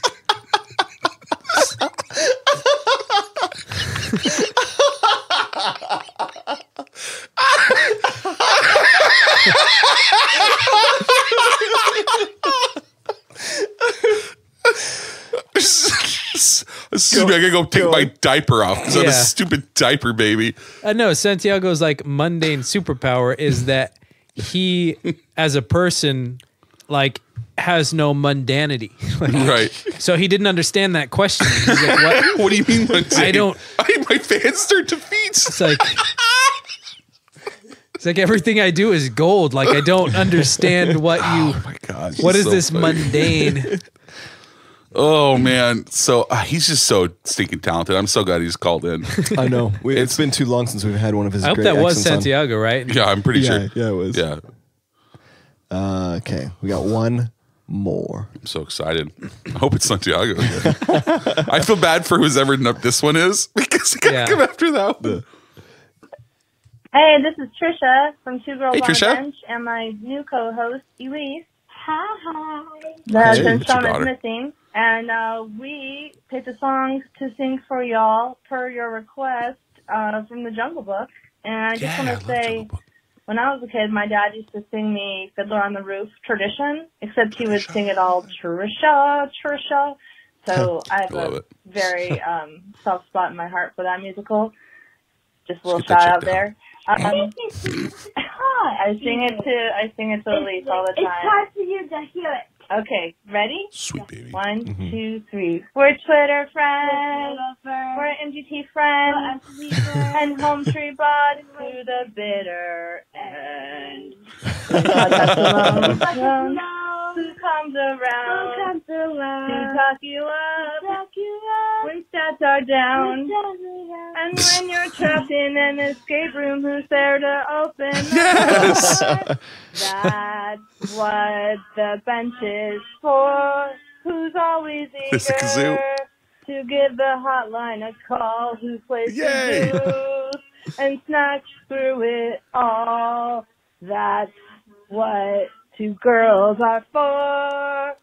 Excuse me, I gotta go take my diaper off because I'm a stupid diaper baby. No, Santiago's like mundane superpower is that he, as a person, like has no mundanity. Like, right. So he didn't understand that question. He's like, what? What do you mean mundane? I don't. My fans start to feet. It's like everything I do is gold. Like I don't understand what you. Oh my god! What is so this funny. mundane? Oh man, so he's just so stinking talented. I'm so glad he's called in. I know. It's been too long since we've had one of his. I hope great that was accents Santiago, right? Yeah, I'm pretty sure. Yeah, it was. Yeah. Okay, we got one more. I'm so excited. I hope it's Santiago again. I feel bad for whoever this one is because I gotta come after that one. Hey, this is Trisha from Two Girls on Trisha. a Bench and my new co-host, Elise. Hi. The Hey, husband it's your Sean is daughter. missing. And we picked a song to sing for y'all per your request from the Jungle Book. And I just want to say, when I was a kid, my dad used to sing me Fiddler on the Roof Tradition, except he would sing it all Trisha, Trisha. So I have a very soft spot in my heart for that musical. Just a little shout out there. I sing it to Elise all the time. It's hard for you to hear it. Okay, ready? Sweet baby. 1, 2, 3. We're Twitter friends. We're MGT friends. And home tree bought to the bitter end. Who comes around to talk you up when stats are down? And when you're trapped in an escape room, who's there to open the door? That's what the bench is for. Who's always eager to give the hotline a call? Who plays the blues and snacks through it all? That's what two girls are for.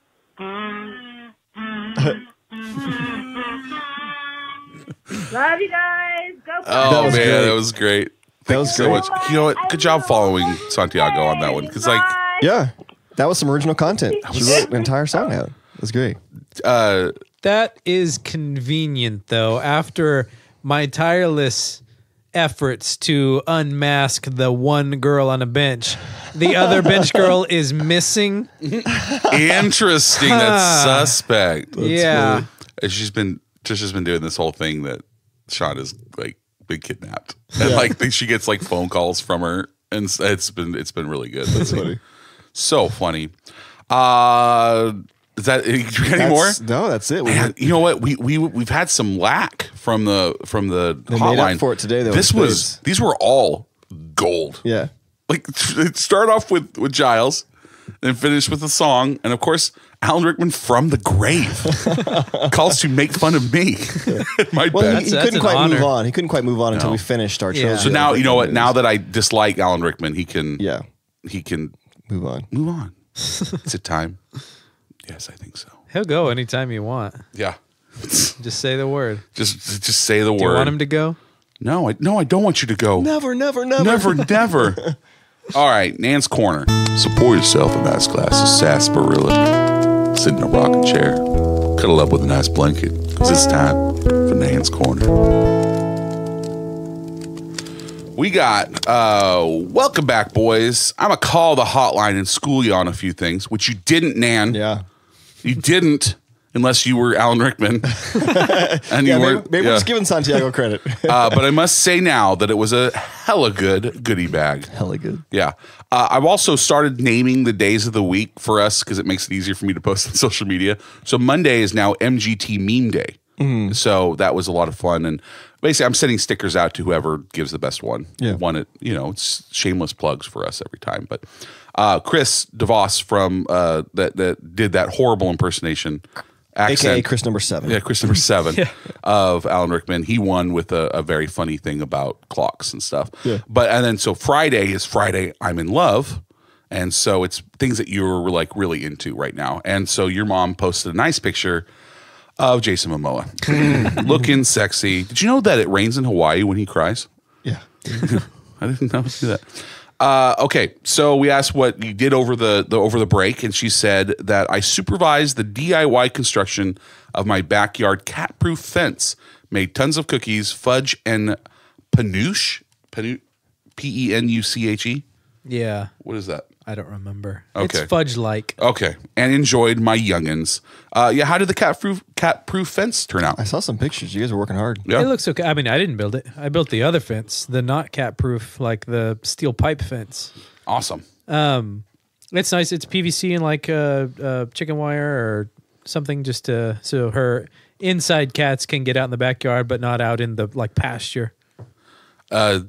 Love you guys. Go for Oh it. man, that was great. Thank you so much. You know what? Good job following Santiago on that one because Yeah, that was some original content. She wrote an entire song out. It was great. That is convenient, though. After my tireless efforts to unmask the one girl on a bench, the other bench girl is missing. Interesting. That's suspect. Yeah. Trisha's been doing this whole thing that Sean is like been kidnapped, and like she gets like phone calls from her, and it's been really good. That's funny. So funny. Is that any more? No, that's it. Man, you know what? We've had some lack from the They hotline made up for it today, though. These were all gold. Yeah. Like start off with Giles, then finish with a song, and of course Alan Rickman from the grave calls to make fun of me. My bad. He couldn't quite move on. He couldn't quite move on until we finished our trilogy. So now you know what? Now that I dislike Alan Rickman, he can move on. Move on. Is it time? Yes, I think so. He'll go anytime you want. Yeah. Just say the word. Just say the word. Do you want him to go? No, I don't want you to go. Never. Never. All right, Nan's Corner. Support yourself a nice glass of sarsaparilla. Sit in a rocking chair. Cuddle up with a nice blanket. Because it's time for Nan's Corner. We got, welcome back, boys. I'm going to call the hotline and school you on a few things, which you didn't, Nan. Yeah. You didn't, unless you were Alan Rickman. And you were, maybe we're just giving Santiago credit. But I must say now that it was a hella good goodie bag. Hella good. Yeah. I've also started naming the days of the week for us because it makes it easier for me to post on social media. So Monday is now MGT Meme Day. Mm-hmm. So that was a lot of fun. And basically, I'm sending stickers out to whoever gives the best one. Yeah. It's shameless plugs for us every time. But Chris DeVos from that did that horrible impersonation accent. AKA Chris number 7. Yeah, Chris number 7 of Alan Rickman. He won with a very funny thing about clocks and stuff. Yeah. And then so Friday is Friday I'm in Love. And so it's things that you're like really into right now. And so your mom posted a nice picture of Jason Momoa. Looking sexy. Did you know that it rains in Hawaii when he cries? Yeah. I didn't know that. Okay, so we asked what you did over the break, and she said that I supervised the DIY construction of my backyard cat-proof fence, made tons of cookies, fudge, and panuche, P-E-N-U-C-H-E. Yeah. What is that? I don't remember. Okay. It's fudge-like. Okay, and enjoyed my youngins. How did the cat-proof fence turn out? I saw some pictures. You guys were working hard. Yeah. It looks okay. I mean, I didn't build it. I built the other fence, the not cat-proof, like the steel pipe fence. Awesome. It's nice. It's PVC and like chicken wire or something just so her inside cats can get out in the backyard, but not out in the like pasture. But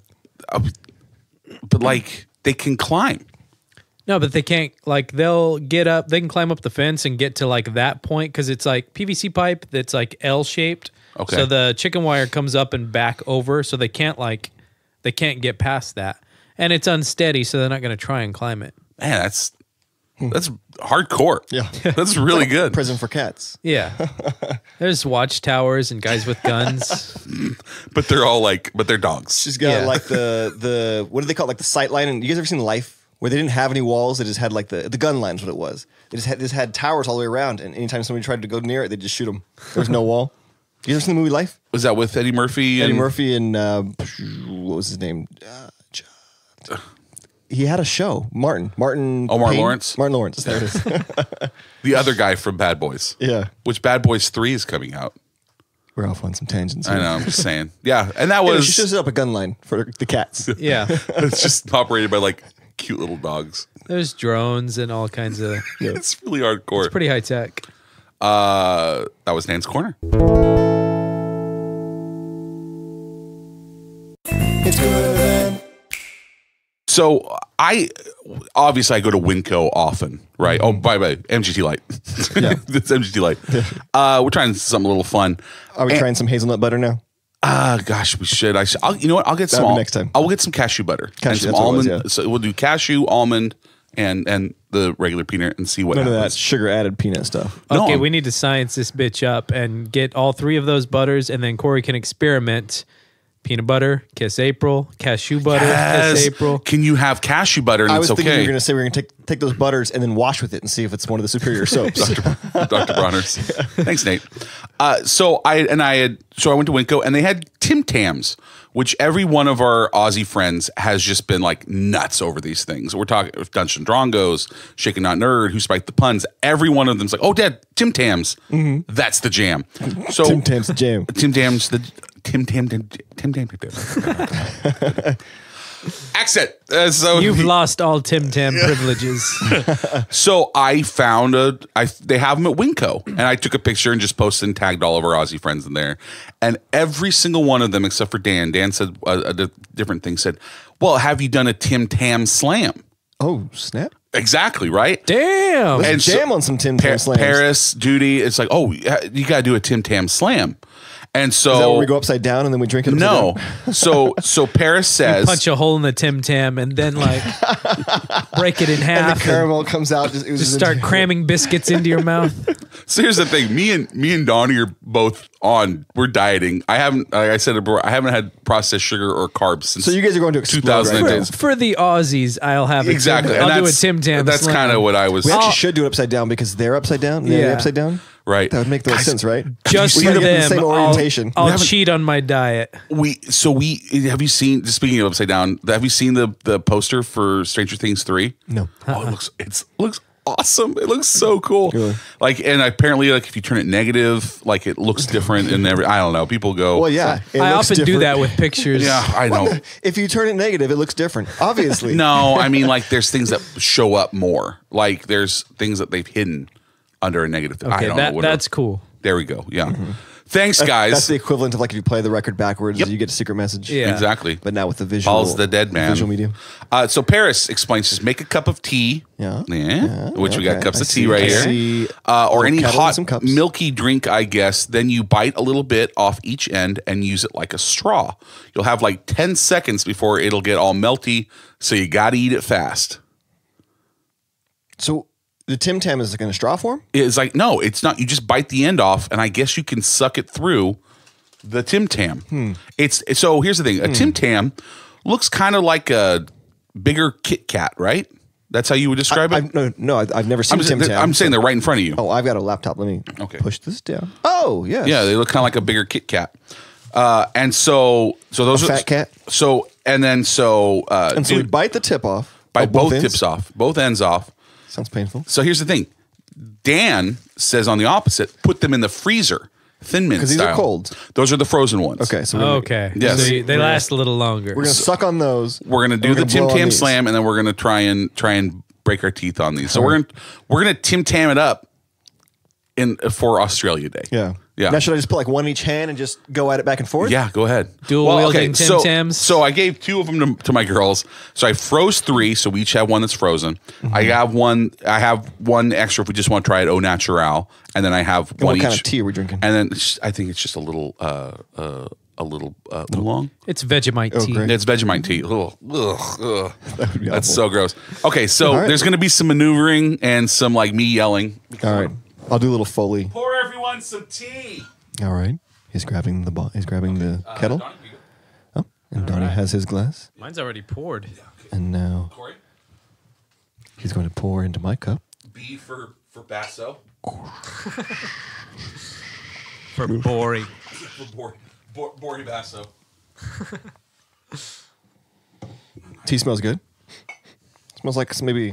like they can climb. No, but they can't. Like they'll get up. They can climb up the fence and get to like that point because it's like PVC pipe that's like L shaped. Okay. So the chicken wire comes up and back over, so they can't get past that, and it's unsteady, so they're not going to try and climb it. Man, that's hardcore. Yeah. That's really good. Prison for cats. Yeah. There's watchtowers and guys with guns. But they're dogs. She's got like the what do they call it? Like the sight line? And you guys ever seen Life? Where they didn't have any walls, they just had like the gun line's what it was. They just had towers all the way around, and anytime somebody tried to go near it, they'd just shoot them. There was no wall. You ever seen the movie Life? Was that with Eddie Murphy? Eddie Murphy and what was his name? He had a show. Martin. Oh, Martin Lawrence? Martin Lawrence. There it is. The other guy from Bad Boys. Yeah. Which Bad Boys 3 is coming out. We're off on some tangents here. I know, I'm just saying. Yeah, and that Yeah, was... she shows up a gun line for the cats. Yeah. It's just operated by like cute little dogs. There's drones and all kinds of... It's really hardcore. It's pretty high tech. That was Nan's Corner. It's good. So I go to Winco often, right? Oh, by the way, MGT Light. Yeah. It's MGT Light. Yeah. We're trying something a little fun. Are we trying some hazelnut butter now? Gosh, we should. You know what? I'll get some next time. I'll get some cashew butter Cashew, and some that's what it was, almond. yeah. So we'll do cashew, almond, and the regular peanut and see what None of happens. that sugar added peanut stuff. Okay, we need to science this bitch up and get all three of those butters, and then Corey can experiment. Peanut butter, Kiss April. Cashew butter, Kiss April. Can you have cashew butter and I it's was thinking okay? you were going to say we're going to take those butters and then wash with it and see if it's one of the superior soaps. Dr. Bronner's. Thanks, Nate. So I went to Winco and they had Tim Tams, which every one of our Aussie friends has just been like nuts over these things. We're talking Dungeon Drongos, Shaken Not Nerd, Who Spiked the Puns. Every one of them's like, oh, Dad, Tim Tams. Mm-hmm. That's the jam. So Tim Tams the jam. Tim Tams Accent. So You've lost all Tim Tam privileges. So I found they have them at Winco, and I took a picture and just posted and tagged all of our Aussie friends in there. And every single one of them, except for Dan said a different thing. Said, "Well, have you done a Tim Tam slam?" Oh, snap! Exactly right. Damn. Let's jam on some Tim Tam slams. Paris, Judy, it's like, oh, you got to do a Tim Tam slam. And so is that where we go upside down and then we drink it upside down? So Paris says, you punch a hole in the Tim Tam and then like break it in half. And the caramel comes out. Just start cramming biscuits into your mouth. So here's the thing: me and Donnie are both we're dieting. I haven't, like I said before, I haven't had processed sugar or carbs since. So you guys are going to explode 2010. For the Aussies, I'll have it. Exactly. I'll do a Tim Tam. That's kind of what I was. We actually should do it upside down because they're upside down. They're upside down. Right. That would make the most sense, right? Just we for get them, the same orientation. I'll cheat on my diet. Have you seen, just speaking of upside down, have you seen the poster for Stranger Things 3? No. Oh, it looks awesome. It looks so cool. Really? Like, and apparently, like, if you turn it negative, like, it looks different in every, I don't know. People go, well, yeah. I often do that with pictures. Yeah, I know. Well, if you turn it negative, it looks different. Obviously. No, I mean, like, there's things that show up more. Like, there's things that they've hidden under a negative. Okay, I don't know. That's cool. There we go. Yeah. Mm-hmm. Thanks, guys. That's the equivalent of like if you play the record backwards, you get a secret message. Yeah. Exactly. But now with the visual. Paul's the dead man. Visual medium. So Paris explains, just make a cup of tea. Yeah. Which we got cups of tea right here. Or any hot milky drink, I guess. Then you bite a little bit off each end and use it like a straw. You'll have like 10 seconds before it'll get all melty. So you got to eat it fast. So the Tim Tam is like in a straw form? It's like, no, it's not. You just bite the end off, and I guess you can suck it through the Tim Tam. So here's the thing. A Tim Tam looks kind of like a bigger Kit Kat, right? That's how you would describe it? I've never seen Tim Tam. I'm saying they're right in front of you. Oh, I've got a laptop. Let me push this down. Oh, yes. Yeah, they look kind of like a bigger Kit Kat. And so those a are fat cat. So we bite the tip off. Bite both tips off, both ends off. Sounds painful. So here's the thing. Dan says on the opposite, put them in the freezer, Thin Mint style. Because these are cold. Those are the frozen ones. Okay. So yes. So they last a little longer. We're going to suck on those. We're going to do the Tim Tam slam, and then we're going to try and break our teeth on these. So we're going to Tim Tam it up. for Australia Day. Yeah. Yeah. Now, should I just put like one in each hand and just go at it back and forth? Yeah, go ahead. Dual wielding Tim Tams. So I gave 2 of them to my girls. So I froze 3, so we each have one that's frozen. I have one extra if we just want to try it au natural, and then I have one what each. kind of tea are we drinking? And then I think it's just a little oolong. It's Vegemite tea. It's Vegemite tea. Ugh, ugh. That's so gross. Okay, so All right. there's going to be some maneuvering and some like me yelling. All right. I'll do a little Foley. Pour everyone some tea. All right. He's grabbing the kettle. Donnie, Oh, and Donnie has his glass. Mine's already poured. And now Corey? he's going to pour into my cup. B for Basso. For Bori. For Bori Basso. Tea smells good. Smells like maybe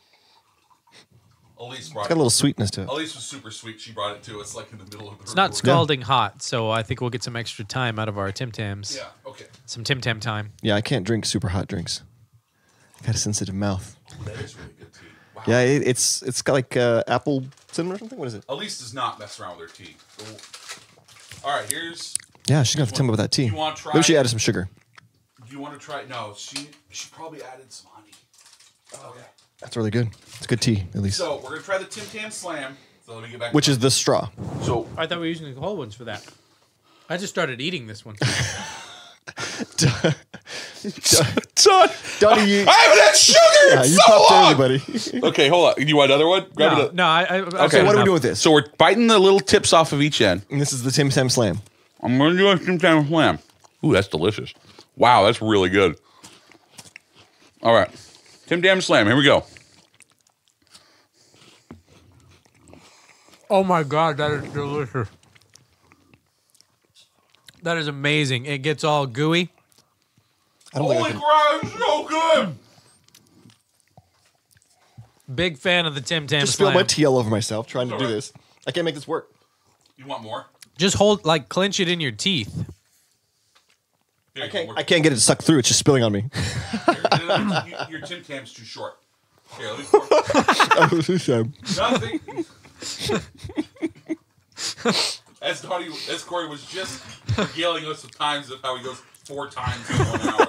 Elise brought it's got a little sweetness to it. Elise was super sweet. She brought it to us like in the middle of the It's not scalding hot, so I think we'll get some extra time out of our Tim Tams. Yeah, okay. Some Tim Tam time. Yeah, I can't drink super hot drinks. I got a sensitive mouth. That is really good tea. Wow. Yeah, it's got like apple cinnamon or something. What is it? Elise does not mess around with her tea. All right, here's. Yeah, she's gonna have to tell me about that tea. You want to try? Maybe she added some sugar. Do you want to try? No, she probably added some honey. Oh yeah. That's really good. It's good tea, at least. So we're gonna try the Tim Tam Slam. So let me get back. Which is the straw. So I thought we were using the whole ones for that. I just started eating this one. Donnie, you, I haven't had sugar. yeah, in you so popped long. everybody. Okay, hold on. You want another one? Grab it. No, I Okay, what are we doing with this? So we're biting the little tips off of each end. And this is the Tim Tam Slam. I'm gonna do a Tim Tam Slam. Ooh, that's delicious. Wow, that's really good. All right, Tim Tam Slam. Here we go. Oh my god, that is delicious. That is amazing. It gets all gooey. Holy crap, it's so good. Big fan of the Tim Tam Just Slam. spilled my tea all over myself trying to do Alright. this. I can't make this work. You want more? Just clench it in your teeth. Here, I can't get it to suck through. It's just spilling on me. Your Tim Tam's too short. Here, let me pour. Nothing. As Corey was just regaling us of times of how he goes 4 times in 1 hour.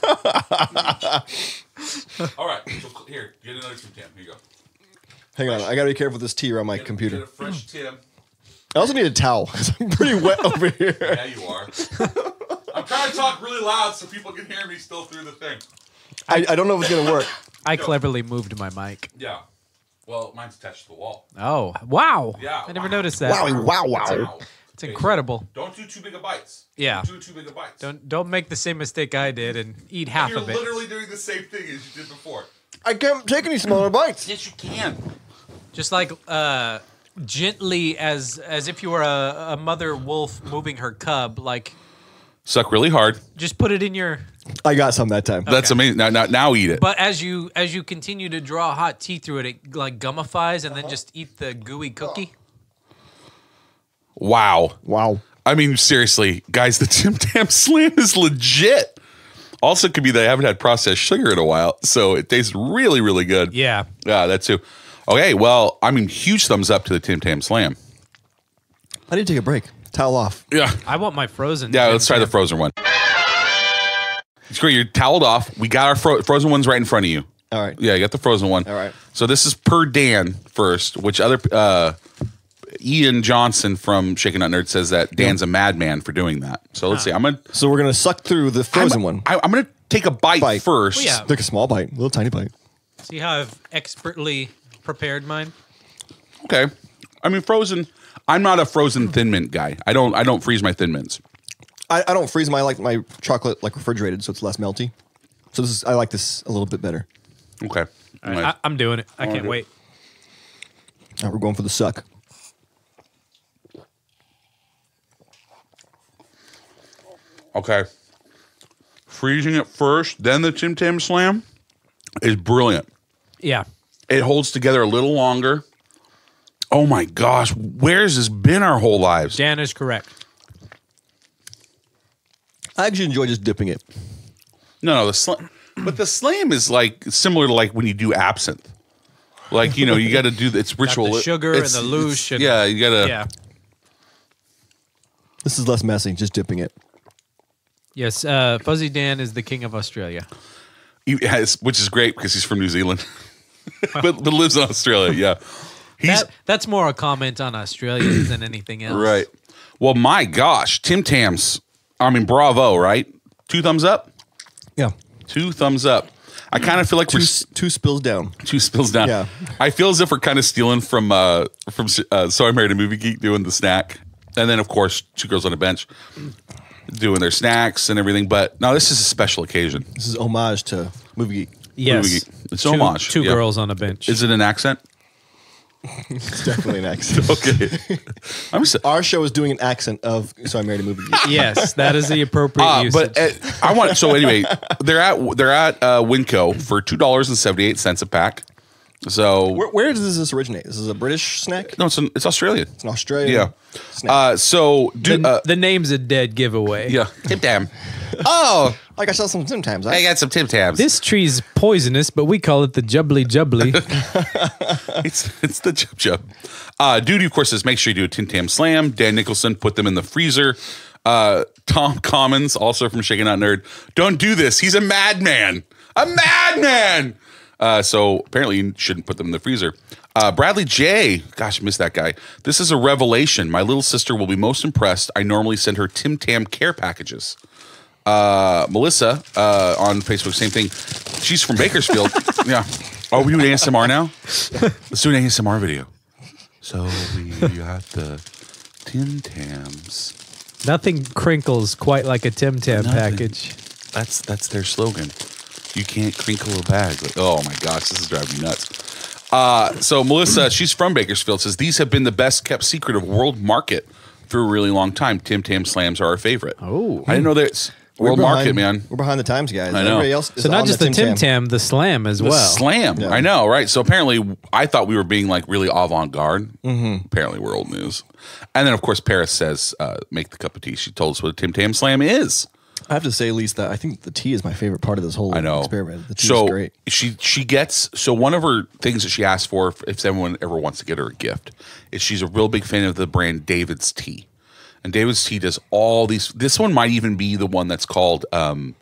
All right, so here, get another Tim Tam. Here you go. Hang on, I gotta be careful with this tea around my computer. Get a fresh Tim. I also need a towel because I'm pretty wet over here. Yeah, you are. I'm trying to talk really loud so people can hear me still through the thing. I don't know if it's gonna work. I cleverly moved my mic. Yeah. Well, mine's attached to the wall. Oh, wow. Yeah. I never noticed that. Wow. It's incredible. Don't do too big of bites. Yeah. Don't do too big of bites. Don't make the same mistake I did and eat half You're of it. literally doing the same thing as you did before. I can't take any smaller bites. Yes, you can. Just like gently as if you were a mother wolf moving her cub, like Suck really hard. just put it in your. I got some that time. That's amazing. Now eat it. But as you continue to draw hot tea through it, it like gummifies, and then just eat the gooey cookie. Wow. Wow. I mean, seriously, guys, the Tim Tam Slam is legit. Also, it could be that I haven't had processed sugar in a while, so it tastes really, really good. Yeah. Yeah, that too. Okay, well, I mean, huge thumbs up to the Tim Tam Slam. I need to take a break. Towel off. Yeah. I want my frozen. Yeah, let's try the frozen one. It's great. You're toweled off. We got our frozen ones right in front of you. All right. Yeah, you got the frozen one. All right. So this is per Dan first, which other Ian Johnson from Shaken Not Nerd says that Dan's a madman for doing that. So let's see. So we're gonna suck through the frozen one. I'm gonna take a bite first. Well, yeah. Take a small bite, a little tiny bite. See how I've expertly prepared mine? Okay. I mean, frozen. I'm not a frozen Thin Mint guy. I don't freeze my Thin Mints. I don't freeze my chocolate like refrigerated, so it's less melty. So I like this a little bit better. Okay. All right, I'm doing it. I can't do it. wait. Now we're going for the suck. Okay. Freezing it first, then the Tim Tam Slam is brilliant. Yeah. It holds together a little longer. Oh my gosh, where's this been our whole lives? Dan is correct. I actually enjoy just dipping it. No, the slam. But the slam is like similar to like when you do absinthe. Like, you know, you got to do it's ritual. Got the sugar and the louche. And, yeah, you got to. Yeah. This is less messy, just dipping it. Yes, Fuzzy Dan is the king of Australia. Which is great because he's from New Zealand, but lives in Australia. Yeah, that's more a comment on Australia than anything else. Right. Well, my gosh, Tim Tams. I mean, bravo, right? 2 thumbs up. Yeah, 2 thumbs up. I kind of feel like two spills down. 2 spills down. Yeah. I feel as if we're kind of stealing from So I Married a Movie Geek doing the snack, and then of course 2 Girls on a Bench doing their snacks and everything. But no, this is a special occasion. This is homage to Movie Geek. Yes, Movie Geek. It's homage. 2 girls on a bench. Is it an accent? It's definitely an accent. Okay. Our show is doing an accent of So I Married a Movie Geek. Yes, that is the appropriate usage. But I want. So anyway, they're at Winco for $2.78 a pack. So where does this originate? This is a British snack? No, it's Australian. It's an Australian. Yeah. Snack. So the name's a dead giveaway. Yeah. Tim Tam. Oh, I got some Tim Tams. I got some Tim Tams. This tree's poisonous, but we call it the jubbly jubbly. It's the jub jub. Duty, of course, says make sure you do a Tim Tam Slam. Dan Nicholson put them in the freezer. Tom Commons, also from Shaken Not Nerd, don't do this. He's a madman. A madman. So apparently you shouldn't put them in the freezer. Bradley J. Gosh, I missed that guy. This is a revelation. My little sister will be most impressed. I normally send her Tim Tam care packages. Melissa on Facebook, same thing. She's from Bakersfield. Yeah. Oh, we doing ASMR now? Let's do an ASMR video. So we got the Tim Tams. Nothing crinkles quite like a Tim Tam Nothing. package. That's their slogan. You can't crinkle a bag. Like, oh my gosh, this is driving me nuts. So Melissa, she's from Bakersfield, says these have been the best kept secret of world market for a really long time. Tim Tam Slams are our favorite. Oh, I didn't know that. World market, man. We're behind the times, guys. I know. Everybody else is so not on just the Tim Tam, the Slam as well. Slam. Yeah. I know, right? So apparently, I thought we were being like really avant-garde. Mm-hmm. Apparently, we're old news. And then, of course, Paris says, make the cup of tea. She told us what a Tim Tam Slam is. I have to say, Lisa, I think the tea is my favorite part of this whole experiment. The tea is great. She gets, so one of her things that she asked for, if anyone ever wants to get her a gift, is she's a real big fan of the brand David's Tea. And David's Tea does all these. This one might even be the one that's called cotton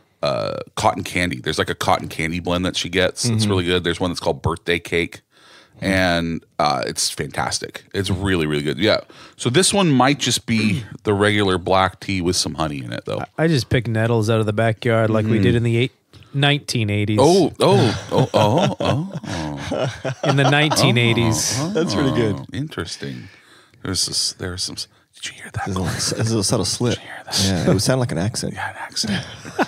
candy. There's like a cotton candy blend that she gets. It's really good. There's one that's called birthday cake. And it's fantastic. It's really, really good. Yeah. So this one might just be the regular black tea with some honey in it, though. I just picked nettles out of the backyard like we did in the 1980s. In the 1980s. That's pretty good. Interesting. There's some. Did you hear that? There's a subtle slip. Did you hear that? Yeah, it would sound like an accent. Yeah, an accent.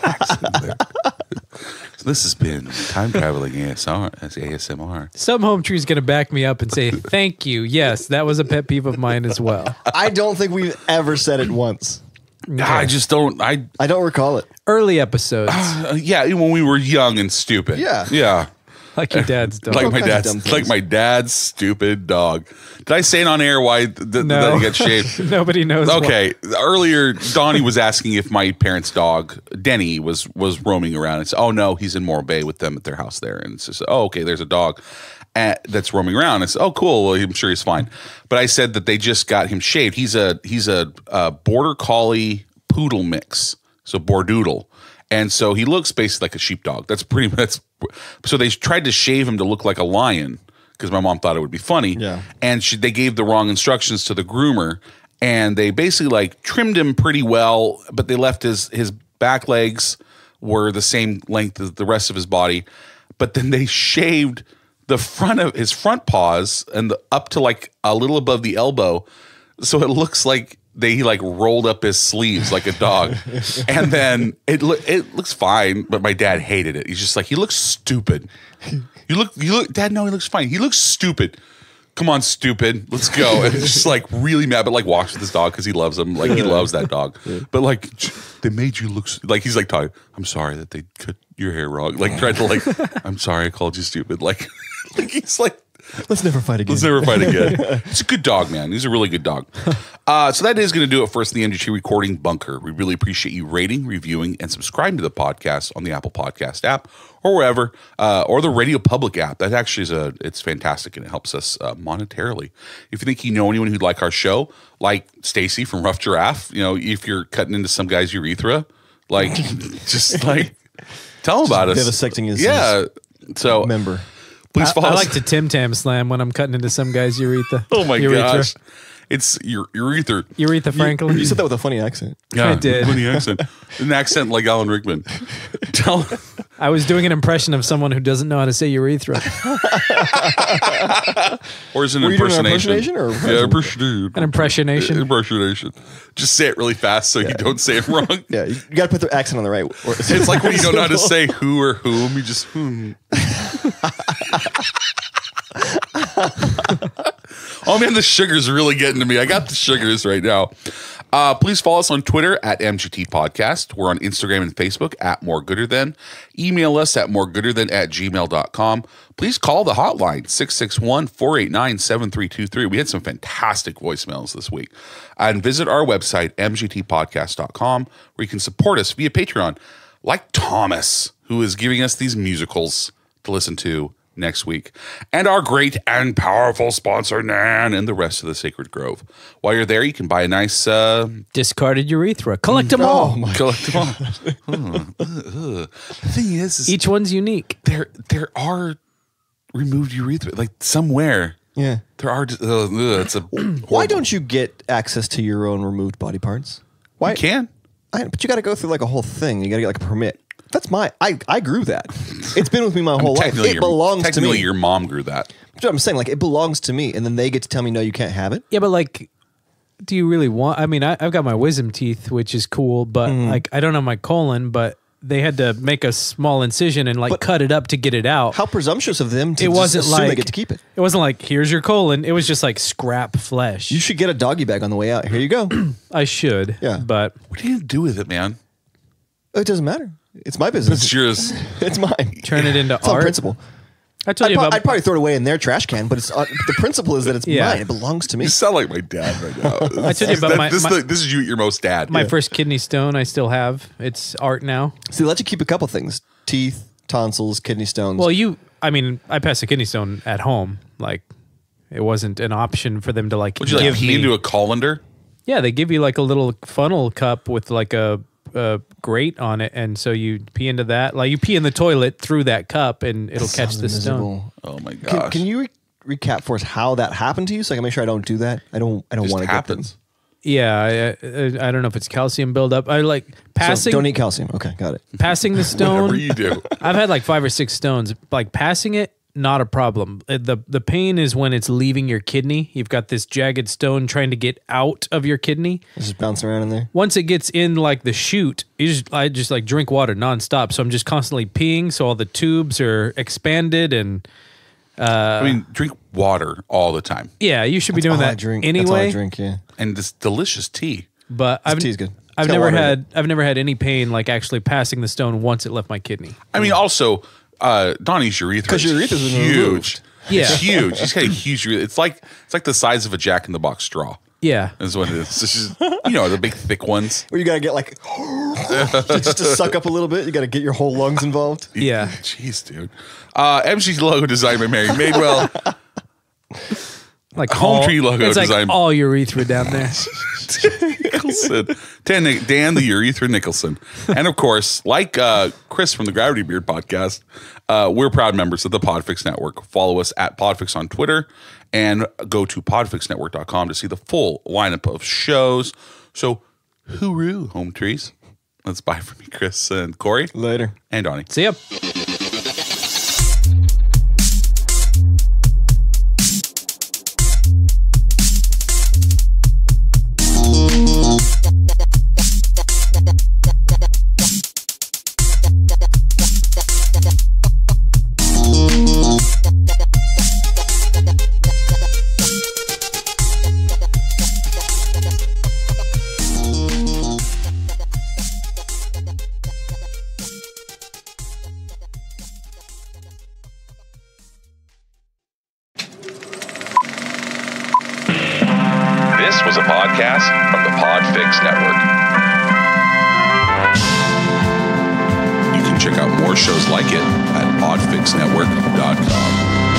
So this has been time traveling ASMR. Some home tree is going to back me up and say, thank you. Yes, that was a pet peeve of mine as well. I don't think we've ever said it once. Okay. I just don't. I don't recall it. Early episodes. Yeah, when we were young and stupid. Yeah. Like your dad's dog. Like my dad's stupid dog. Did I say it on air why that he got shaved? Nobody knows. Okay. Earlier, Donnie was asking if my parents' dog, Denny, was roaming around. It's oh no, he's in Morro Bay with them at their house there. And it's just oh okay, there's a dog that's roaming around. It's oh cool. Well, I'm sure he's fine. But I said that they just got him shaved. He's a border collie poodle mix. So bordoodle. And so he looks basically like a sheepdog. That's pretty much. So they tried to shave him to look like a lion because my mom thought it would be funny. Yeah. And they gave the wrong instructions to the groomer, and they basically like trimmed him pretty well, but they left his back legs were the same length as the rest of his body, but then they shaved the front of his front paws and up to like a little above the elbow, so it looks like he like rolled up his sleeves like a dog. And then it looks fine, but my dad hated it. He's just like, he looks stupid. You look, Dad, no, he looks fine. He looks stupid. Come on, stupid. Let's go. And he's just like really mad, but like walks with his dog because he loves him. Like he loves that dog. But like they made you look like he's like talking, I'm sorry that they cut your hair wrong. Like tried to like, I'm sorry I called you stupid. Like he's like, Let's never fight again. Let's never fight again. He's a good dog, man. He's a really good dog. So that is going to do it for us in the MGT Recording Bunker. We really appreciate you rating, reviewing, and subscribing to the podcast on the Apple Podcast app or wherever, or the Radio Public app. That actually is it's fantastic, and it helps us monetarily. If you think you know anyone who'd like our show, like Stacy from Rough Giraffe, if you're cutting into some guy's urethra, like just like tell them about us. Vivisecting his so member. Please follow I us. like to Tim Tam slam when I'm cutting into some guy's urethra. Oh my gosh. It's your urethra. Urethra Franklin. You said that with a funny accent. I did. Funny accent. An accent like Alan Rickman. I was doing an impression of someone who doesn't know how to say urethra. Or is it an Were you doing an impersonation? impersonation or An impressionation. Impersonation. Just say it really fast so you don't say it wrong. Yeah, you got to put the accent on the right. It's like when you don't know how to say who or whom, you just Oh man, the sugar's really getting to me. I got the sugars right now. Please follow us on Twitter at MGT Podcast. We're on Instagram and Facebook at More Gooder Than. Email us at moregooderthan@gmail.com. Please call the hotline 661-489-7323. We had some fantastic voicemails this week. And visit our website, mgtpodcast.com, where you can support us via Patreon, like Thomas, who is giving us these musicals to listen to next week, and our great and powerful sponsor, Nan, and the rest of the Sacred Grove. While you're there, you can buy a nice discarded urethra. Collect them all. Collect them all. The thing is, each one's unique. There are removed urethra, like somewhere. Yeah, there are. It's a. Why don't you get access to your own removed body parts? Why you can? But you got to go through like a whole thing. You got to get like a permit. That's I grew that. It's been with me my whole life. It belongs to me. Technically, your mom grew that. That's what I'm saying, like, it belongs to me, and then they get to tell me, no, you can't have it. Yeah, but like, do you really want? I mean, I've got my wisdom teeth, which is cool, but like, I don't have my colon, but they had to make a small incision and like cut it up to get it out. How presumptuous of them to it wasn't assume like they get to keep it. It wasn't like, here's your colon. It was just like scrap flesh. You should get a doggy bag on the way out. Here you go. I should. Yeah, but what do you do with it, man? It doesn't matter. It's my business. It's yours. It's mine. Turn it into it's art. on principle. I told you about. I'd probably throw it away in their trash can, but it's the principle is that it's mine. It belongs to me. You sound like my dad right now. I told you about this is you at your most dad. My first kidney stone. I still have. It's art now. So they let you keep a couple things: teeth, tonsils, kidney stones. Well, I passed a kidney stone at home. Like, it wasn't an option for them to like. Would you like pee into a colander? Yeah, they give you like a little funnel cup with like a grate on it, and so you pee into that. Like, you pee in the toilet through that cup, and it'll catch the stone. Oh my gosh! Can you recap for us how that happened to you, so I can make sure I don't do that? I don't want to get this. Yeah, I don't know if it's calcium buildup. I like passing. So don't eat calcium. Okay, got it. Passing the stone. Whatever you do. I've had like 5 or 6 stones. Like, passing it, not a problem. The pain is when it's leaving your kidney. You've got this jagged stone trying to get out of your kidney. It's just bouncing around in there. Once it gets in like the chute, I just like drink water nonstop. So I'm just constantly peeing. So all the tubes are expanded and. I mean, drink water all the time. Yeah, you should be doing that anyway. That's all I drink. Yeah, and this delicious tea. But tea's good. I've never had any pain like actually passing the stone once it left my kidney. I mean, also. Donnie's urethra is huge. Yeah, it's huge. He's got a huge urethra. It's like the size of a Jack in the Box straw. Yeah, is what it is. It's just, the big thick ones where you gotta get like just to suck up a little bit. You gotta get your whole lungs involved. Yeah, jeez, dude. MG's logo designed by Mary Madewell. Like Home Tree logo it's design. Like all urethra down there. Nicholson. Dan the Urethra Nicholson. And of course, like Chris from the Gravity Beard podcast, we're proud members of the Podfix Network. Follow us at Podfix on Twitter and go to podfixnetwork.com to see the full lineup of shows. So, hooroo, home trees. Let's bye from me, Chris and Corey. Later. And Donnie. See ya. This was a podcast from the Podfix Network. You can check out more shows like it at podfixnetwork.com.